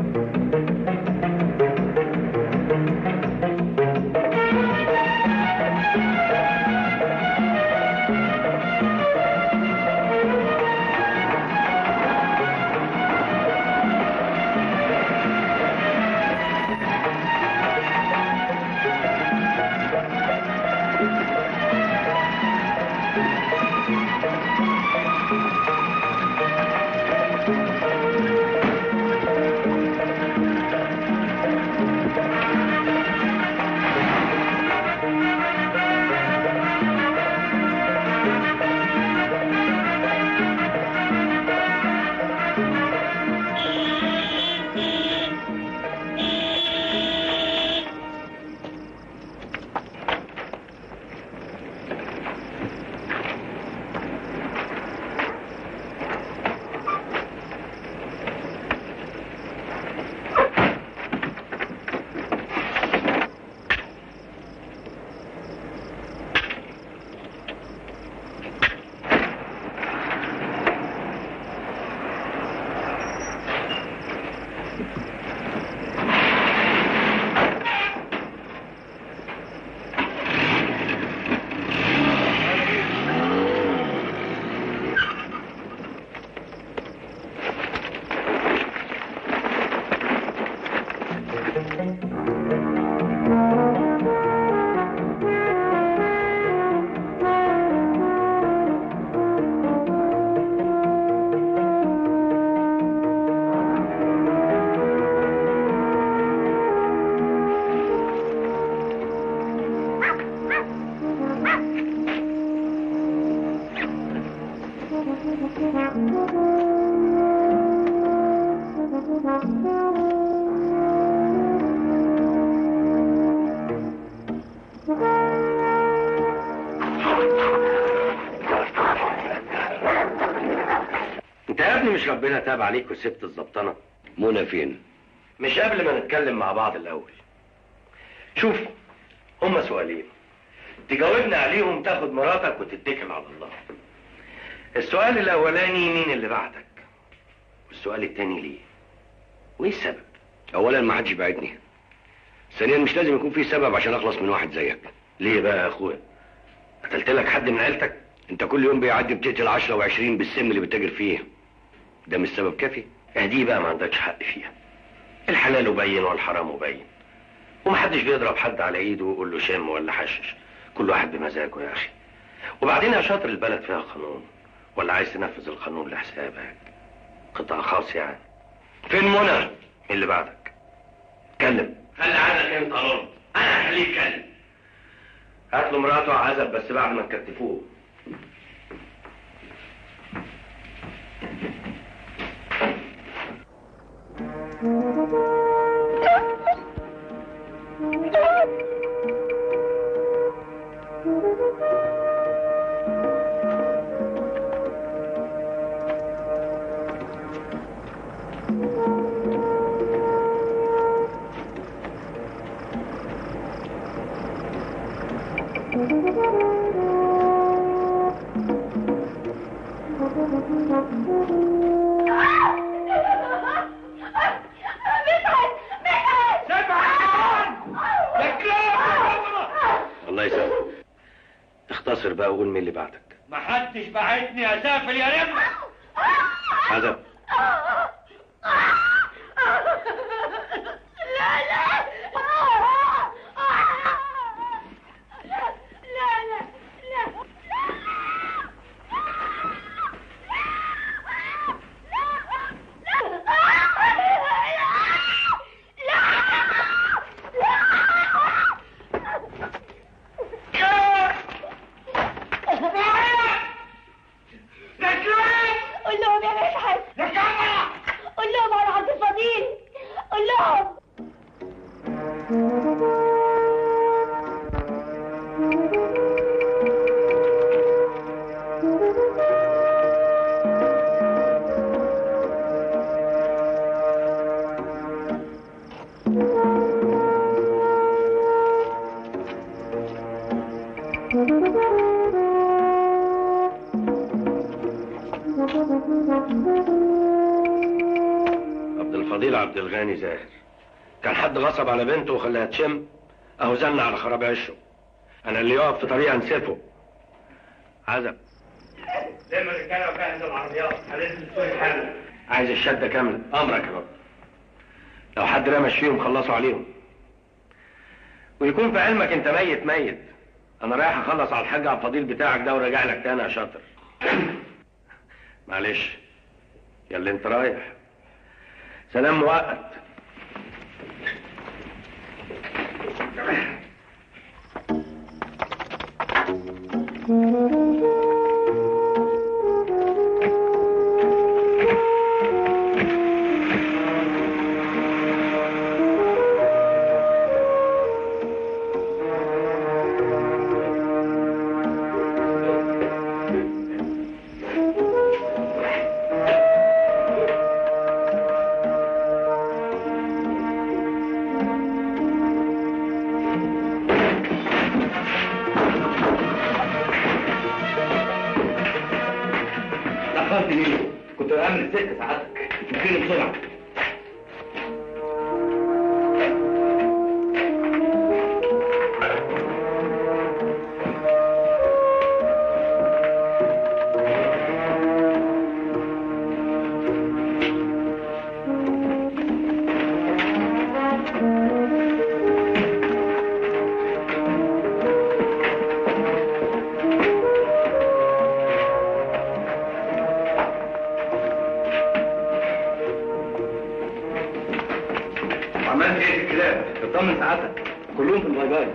انت يا ابني مش ربنا تاب عليك وسبت الزبطنه؟ منى فين؟ مش قبل ما نتكلم مع بعض الاول. شوف، هما سؤالين تجاوبنا عليهم تاخد مراتك وتتكل على الله. السؤال الاولاني مين اللي بعتك؟ والسؤال التاني ليه؟ وايه السبب؟ اولا ما حدش بعتني. ثانيا مش لازم يكون في سبب عشان اخلص من واحد زيك. ليه بقى يا اخويا؟ قتلت لك حد من عيلتك؟ انت كل يوم بيعدي بتقتل عشرة وعشرين بالسم اللي بتتاجر فيه. ده مش سبب كافي؟ دي بقى ما عندكش حق فيها. الحلال مبين والحرام مبين، ومحدش بيضرب حد على ايده ويقول له شم ولا حشش. كل واحد بمزاجه يا اخي. وبعدين يا شاطر البلد فيها قانون، ولا عايز تنفذ القانون لحسابك؟ قطاع خاص يعني. فين منى اللي بعدك؟ اتكلم. خلي عنك انت يا لورد، انا هخليه يتكلم. هات له مراته عزب بس بعد ما تكتفوه. الله يسلمك. اختصر بقى وقول مين اللي بعدك. محدش بعتني يا سافل يا رب. عزب. لا لا قول لهم يا مدحت. قول لهم على عبد الفضيل. قول لهم. عبد الفضيل عبد الغني زاهر، كان حد غصب على بنته وخلاها تشم؟ اهو زن على خراب عشه. انا اللي يقف في طريق انسفه. عزب. لما الرجاله وجهز العربيات هننزل السوق حالا. عايز الشده كامله. امرك يا بابا. لو حد رمش فيهم خلصوا عليهم. ويكون في علمك انت ميت ميت. انا رايح اخلص على الحاج عبد الفضيل بتاعك ده وراجع لك تاني يا شاطر. معلش يا اللي انت رايح. سلام مؤقت. اتأخرت ليه؟ كنت بأمن السكة ساعتك. نجيلي بسرعة. عملت ايه في الكلاب؟ اطمن ساعتك. كلهم في البايباي.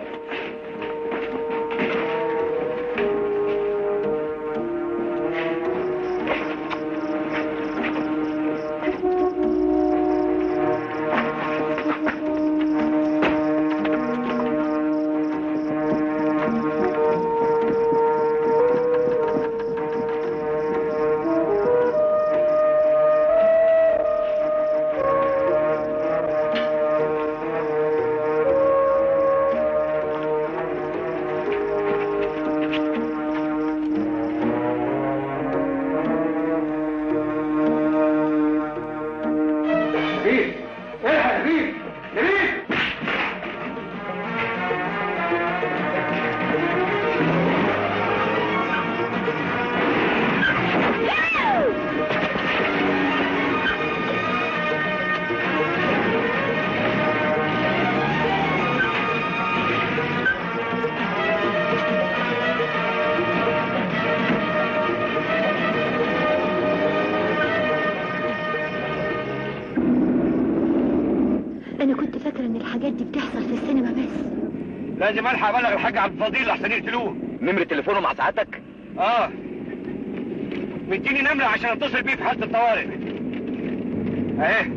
الحاجات دي بتحصل في السينما بس. لازم الحق ابلغ الحاج عبد الفضيل احسن يقتلوه. نمرة تليفونه مع سعادتك؟ اه مديني نمرة عشان اتصل بيه في حالة الطوارئ. اهي.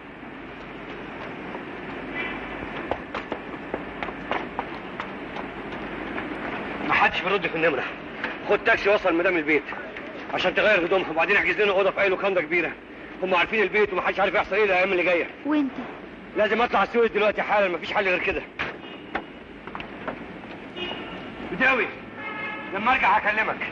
محدش بيرد في النمرة. خد تاكسي وصل مدام البيت عشان تغير هدومها، وبعدين احجز لنا اوضه في اي لوكاندا كبيره. هم عارفين البيت ومحدش عارف يحصل ايه الايام اللي جايه. وانت؟ لازم اطلع السويس دلوقتي حالا، مفيش حل غير كده. بداوي لما ارجع هكلمك.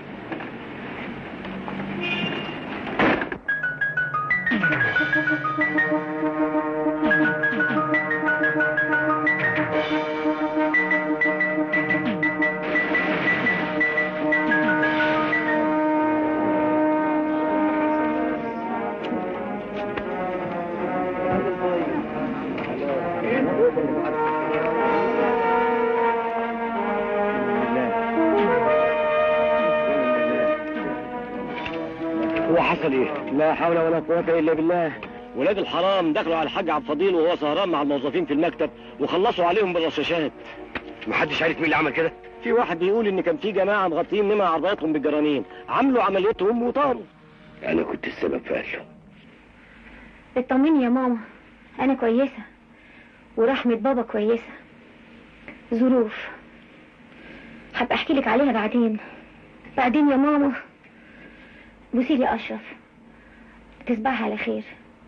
هو حصل ايه؟ لا حول ولا قوة الا بالله. ولاد الحرام دخلوا على الحاج عبد الفضيل وهو سهران مع الموظفين في المكتب وخلصوا عليهم بالرشاشات. محدش عارف مين اللي عمل كده؟ في واحد بيقول ان كان في جماعة مغطيين نمى عربياتهم بالجرانين، عملوا عمليتهم وطاروا. انا كنت السبب في قتله. اطمني يا ماما، انا كويسة ورحمة بابا كويسة. ظروف هبقى احكي لك عليها بعدين. بعدين يا ماما. بوسي لي اشرف. تصبحي على خير.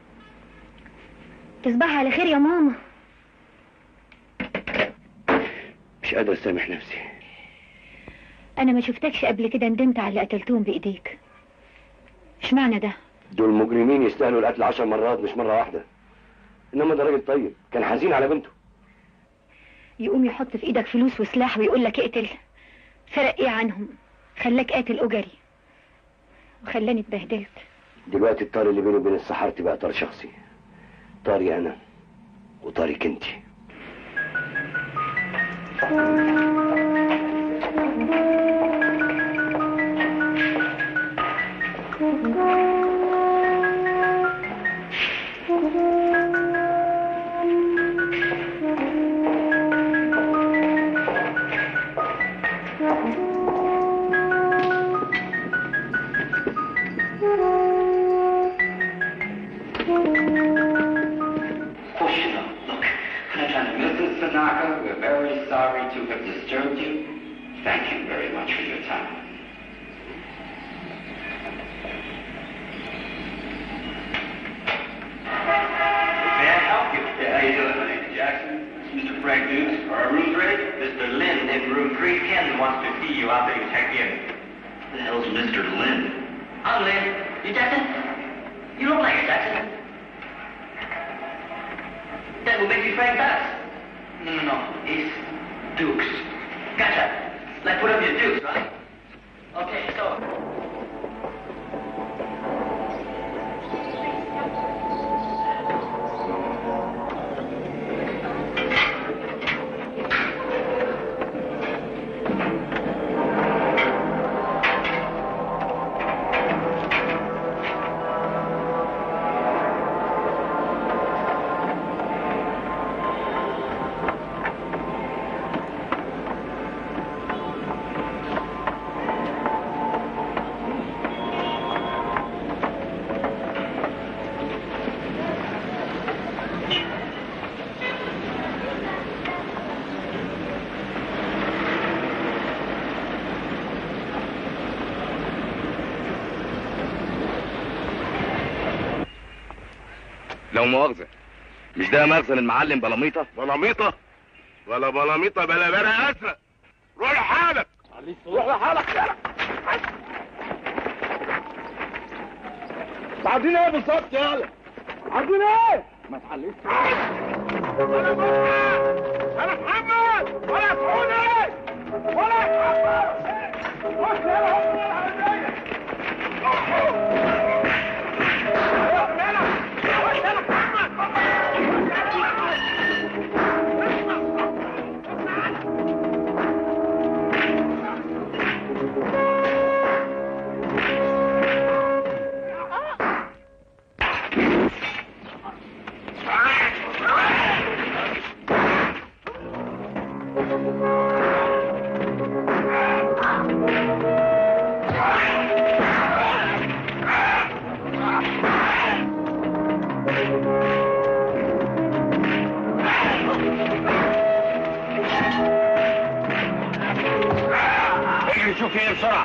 تصبحي على خير يا ماما. مش قادر اسامح نفسي. انا ما شفتكش قبل كده ندمت على اللي قتلتهم بايديك. اشمعنى ده؟ دول مجرمين يستاهلوا القتل عشر مرات مش مرة واحدة. انما ده راجل طيب كان حزين على بنته. يقوم يحط في ايدك فلوس وسلاح ويقول لك اقتل. فرق ايه عنهم؟ خلاك قاتل اجري وخلاني اتبهدلت. دلوقتي الطار اللي بيني وبين السحارتي بقى طار شخصي. طاري انا وطارك انتي. We're very sorry to have disturbed you. Thank you very much for your time. May I help you? Yeah, how you doing, my name is Jackson. Mister Frank Dukes. Are our rooms ready? Mister Lynn in room three ten wants to see you after you check in. Who the hell's Mister Lynn? I'm Lynn. You Jackson? You don't like it, Jackson? That will make you Frank Dukes. No, no, no. It's Dukes. Gotcha. Like put up your Dukes, right? Okay, so... لو مؤاخذة، مش ده مخزن المعلم بلاميطة؟ بلاميطة؟ ولا بلاميطة بلا بلا أزرق. روح لحالك. روح لحالك يلا. عايزين ايه بالظبط يالا؟ عايزين ايه؟ ما تحليش. ولا ولا محمد ولا سعودي ولا محمد. روح يلا في ايه بسرعه؟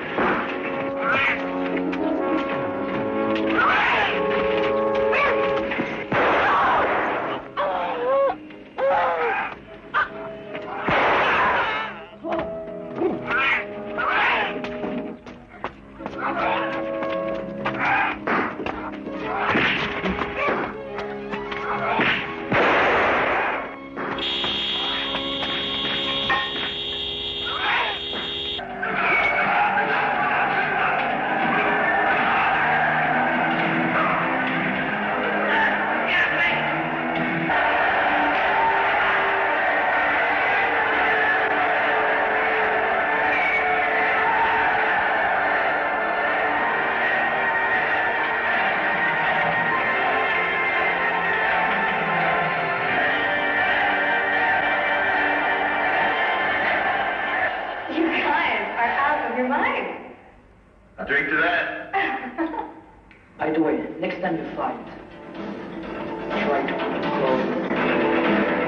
Drink to that. By the way, next time you fight, try to keep close.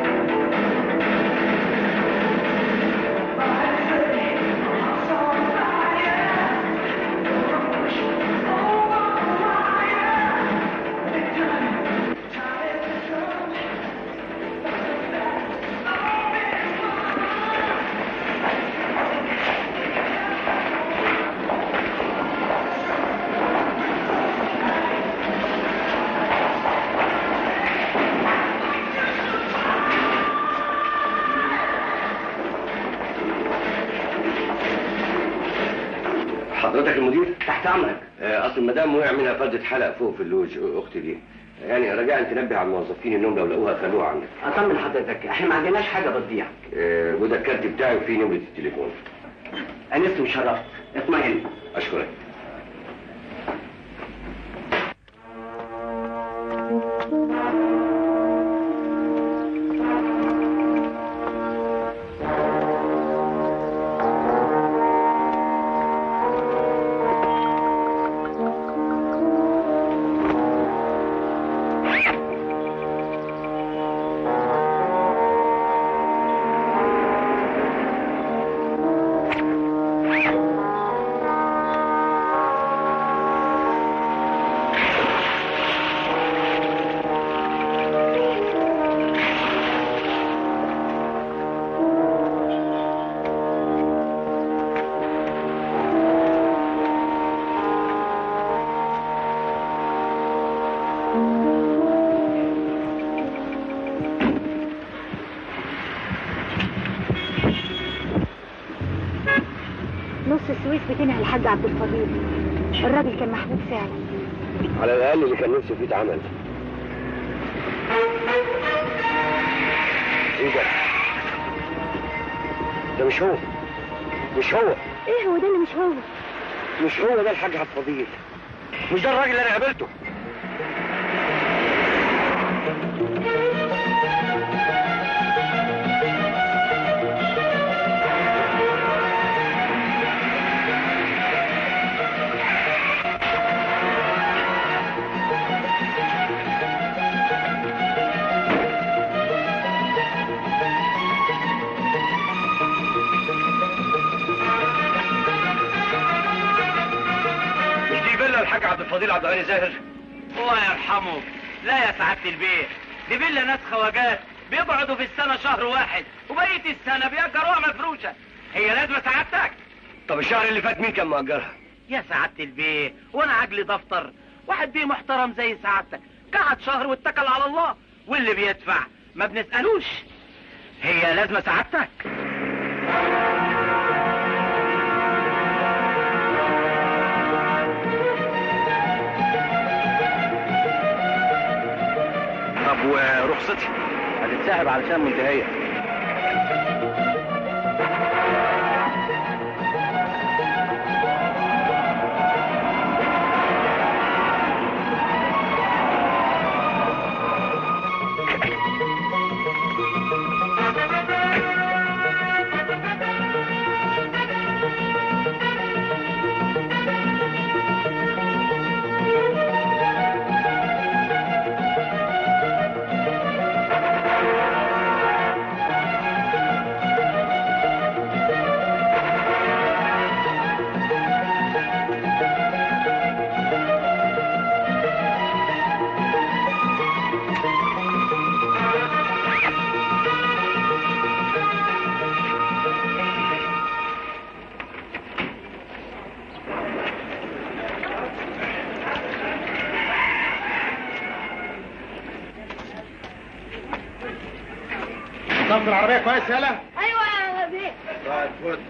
حضرتك المدير؟ تحت امرك. اصل المدام وقع منها فردة حلق فوق في اللوج اختي دي، يعني رجاء تنبه على الموظفين انهم لو لقوها خلوها عندك. اطمن حضرتك، احنا ما عندناش حاجه بتضيع. آه وده الكارت بتاعي وفيه نمرة التليفون. انست وشرفت، اطمئن. اشكرك. نص السويس بتنهي الحاج عبد الفضيل. الراجل كان محبوب فعلا. على الاقل اللي كان نفسه فيه اتعمل. ايه ده؟ ده مش هو. مش هو. ايه هو ده اللي مش هو؟ مش هو ده الحاج عبد الفضيل. مش ده الراجل اللي انا قابلته. الحاج عبد الفضيل عبد الغني زاهر. الله يرحمه. لا يا سعاده البيه، دي فيلا ناس خواجات بيقعدوا في السنه شهر واحد وبقيه السنه بيأجروها مفروشه. هي لازمه سعادتك؟ طب الشهر اللي فات مين كان مأجرها؟ يا سعاده البيه وانا عجلي دفتر؟ واحد بيه محترم زي سعادتك قعد شهر واتكل على الله، واللي بيدفع ما بنسألوش. هي لازمه سعادتك؟ طب ورخصتي؟ هتتسحب علشان منتهيه. نظمت العربيه كويس يالا؟ ايوه يا بيه. طيب خد.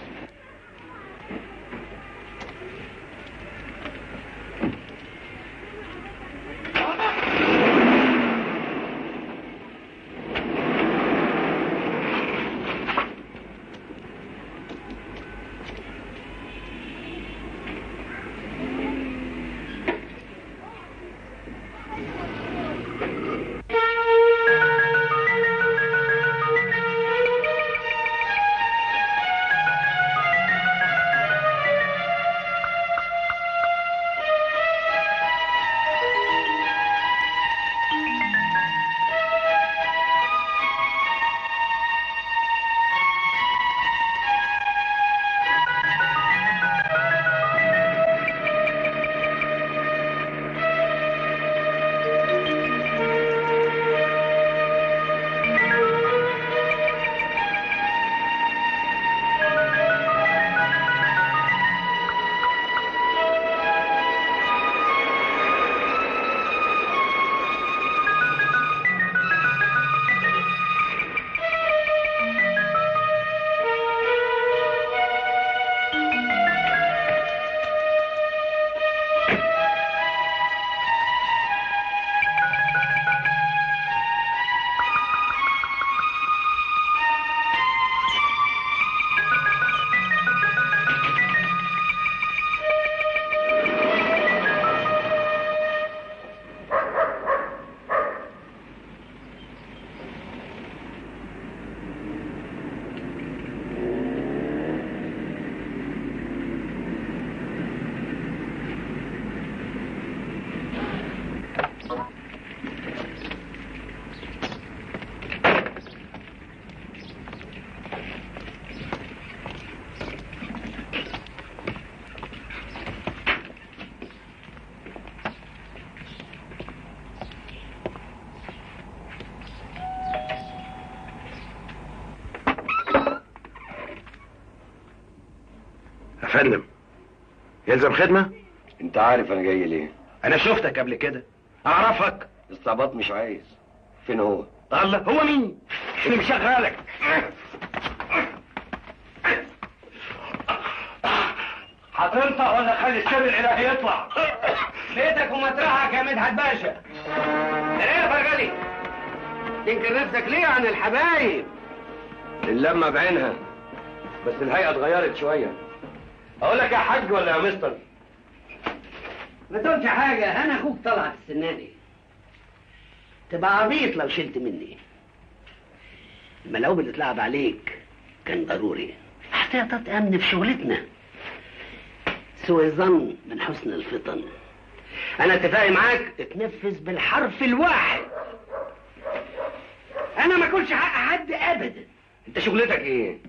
يا فندم يلزم خدمة؟ انت عارف انا جاي ليه؟ انا شفتك قبل كده، اعرفك. استعباط مش عايز. فين هو؟ الله، هو مين؟ اللي مشغلك؟ هتنطق ولا خلي السر الالهي يطلع؟ بيتك ومطرحك يا مدحت باشا. ايه يا فرجلي؟ تنكر نفسك ليه عن الحبايب؟ اللمة بعينها، بس الهيئة اتغيرت شوية. اقول لك يا حاج ولا يا مستر؟ ما تقولش حاجة، أنا أخوك طلعت السنة دي. تبقى عبيط لو شلت مني. الملعوب اللي اتلعب عليك كان ضروري. احتياطات أمن في شغلتنا. سوء الظن من حسن الفطن. أنا اتفاقي معاك اتنفذ بالحرف الواحد. أنا ما كنتش حق حد أبدا. انت شغلتك ايه؟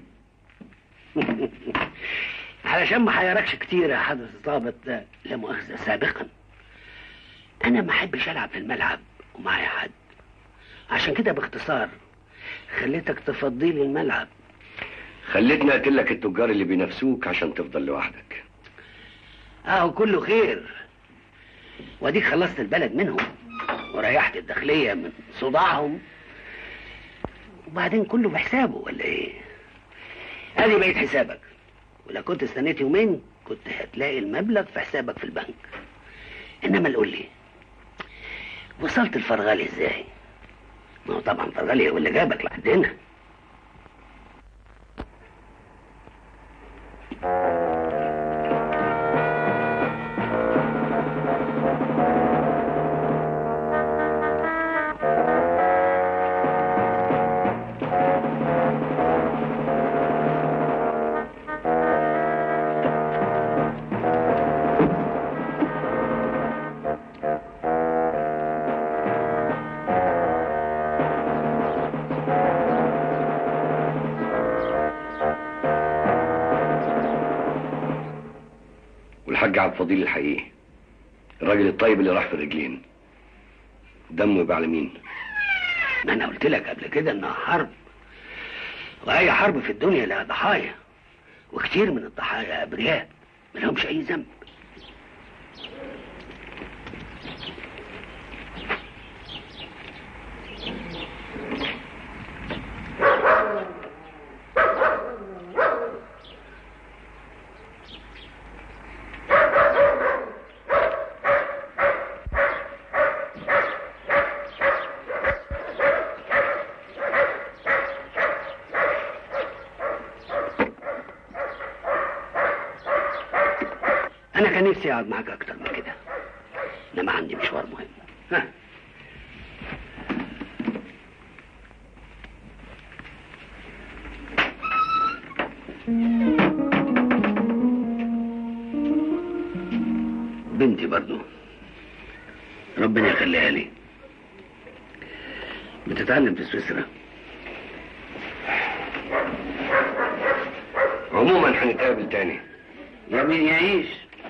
علشان ما حيركش كتير يا حضرة الضابط، لا مؤاخذة سابقا. أنا ما أحبش ألعب في الملعب ومعايا حد. عشان كده باختصار خليتك تفضي لي الملعب. خليتني اقتلك التجار اللي بينافسوك عشان تفضل لوحدك. أهو كله خير. واديك خلصت البلد منهم وريحت الداخلية من صداعهم. وبعدين كله بحسابه ولا إيه؟ أدي بقيت حسابك. ولو كنت استنيت يومين كنت هتلاقي المبلغ في حسابك في البنك. انما اللي قول لي وصلت الفرغالي ازاي؟ ما هو طبعا فرغالي هو اللي جابك لحد هنا. والحاج عبد الفضيل الحقيقي، الراجل الطيب اللي راح في الرجلين، دمه يبقى على مين؟ ما انا قلت لك قبل كده انها حرب، واي حرب في الدنيا لها ضحايا، وكتير من الضحايا ابرياء ما لهمش اي ذنب. نفسي اقعد معاك اكتر من كده، انما عندي مشوار مهم. ها بنتي برضو ربنا يخليها لي، بتتعلم في سويسرا. عموما هنتقابل تاني. يا مين يعيش.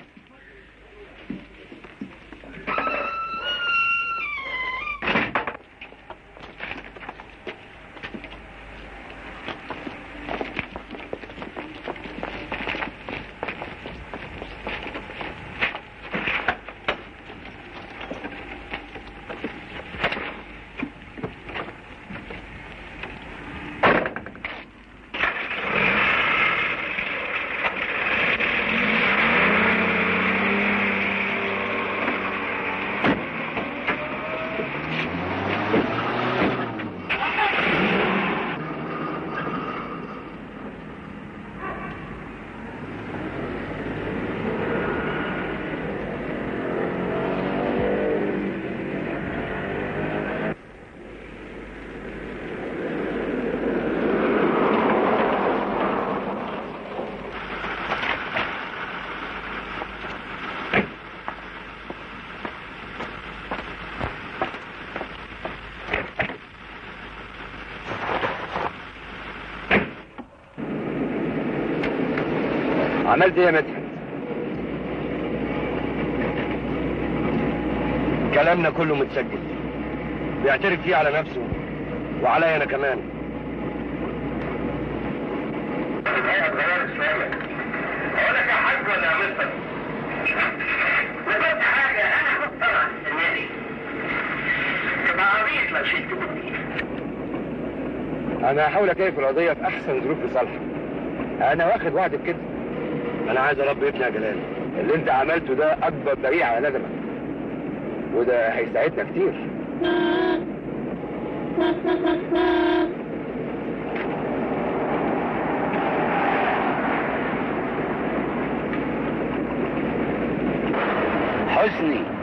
عملت ايه يا مدحت؟ كلامنا كله متسجل، بيعترف فيه على نفسه وعليا انا كمان. اقول لك يا حاج ولا يا مستر؟ ما قلت حاجه، انا كنت طلع النادي تبقى عبيط لو شلت مني. انا هحاول اكيف القضيه في احسن ظروف لصالحك. انا واخد وعد بكده. انا عايز اربي ابني يا جلال. اللي انت عملته ده اكبر دليل على ندمك، وده هيساعدنا كتير. حسني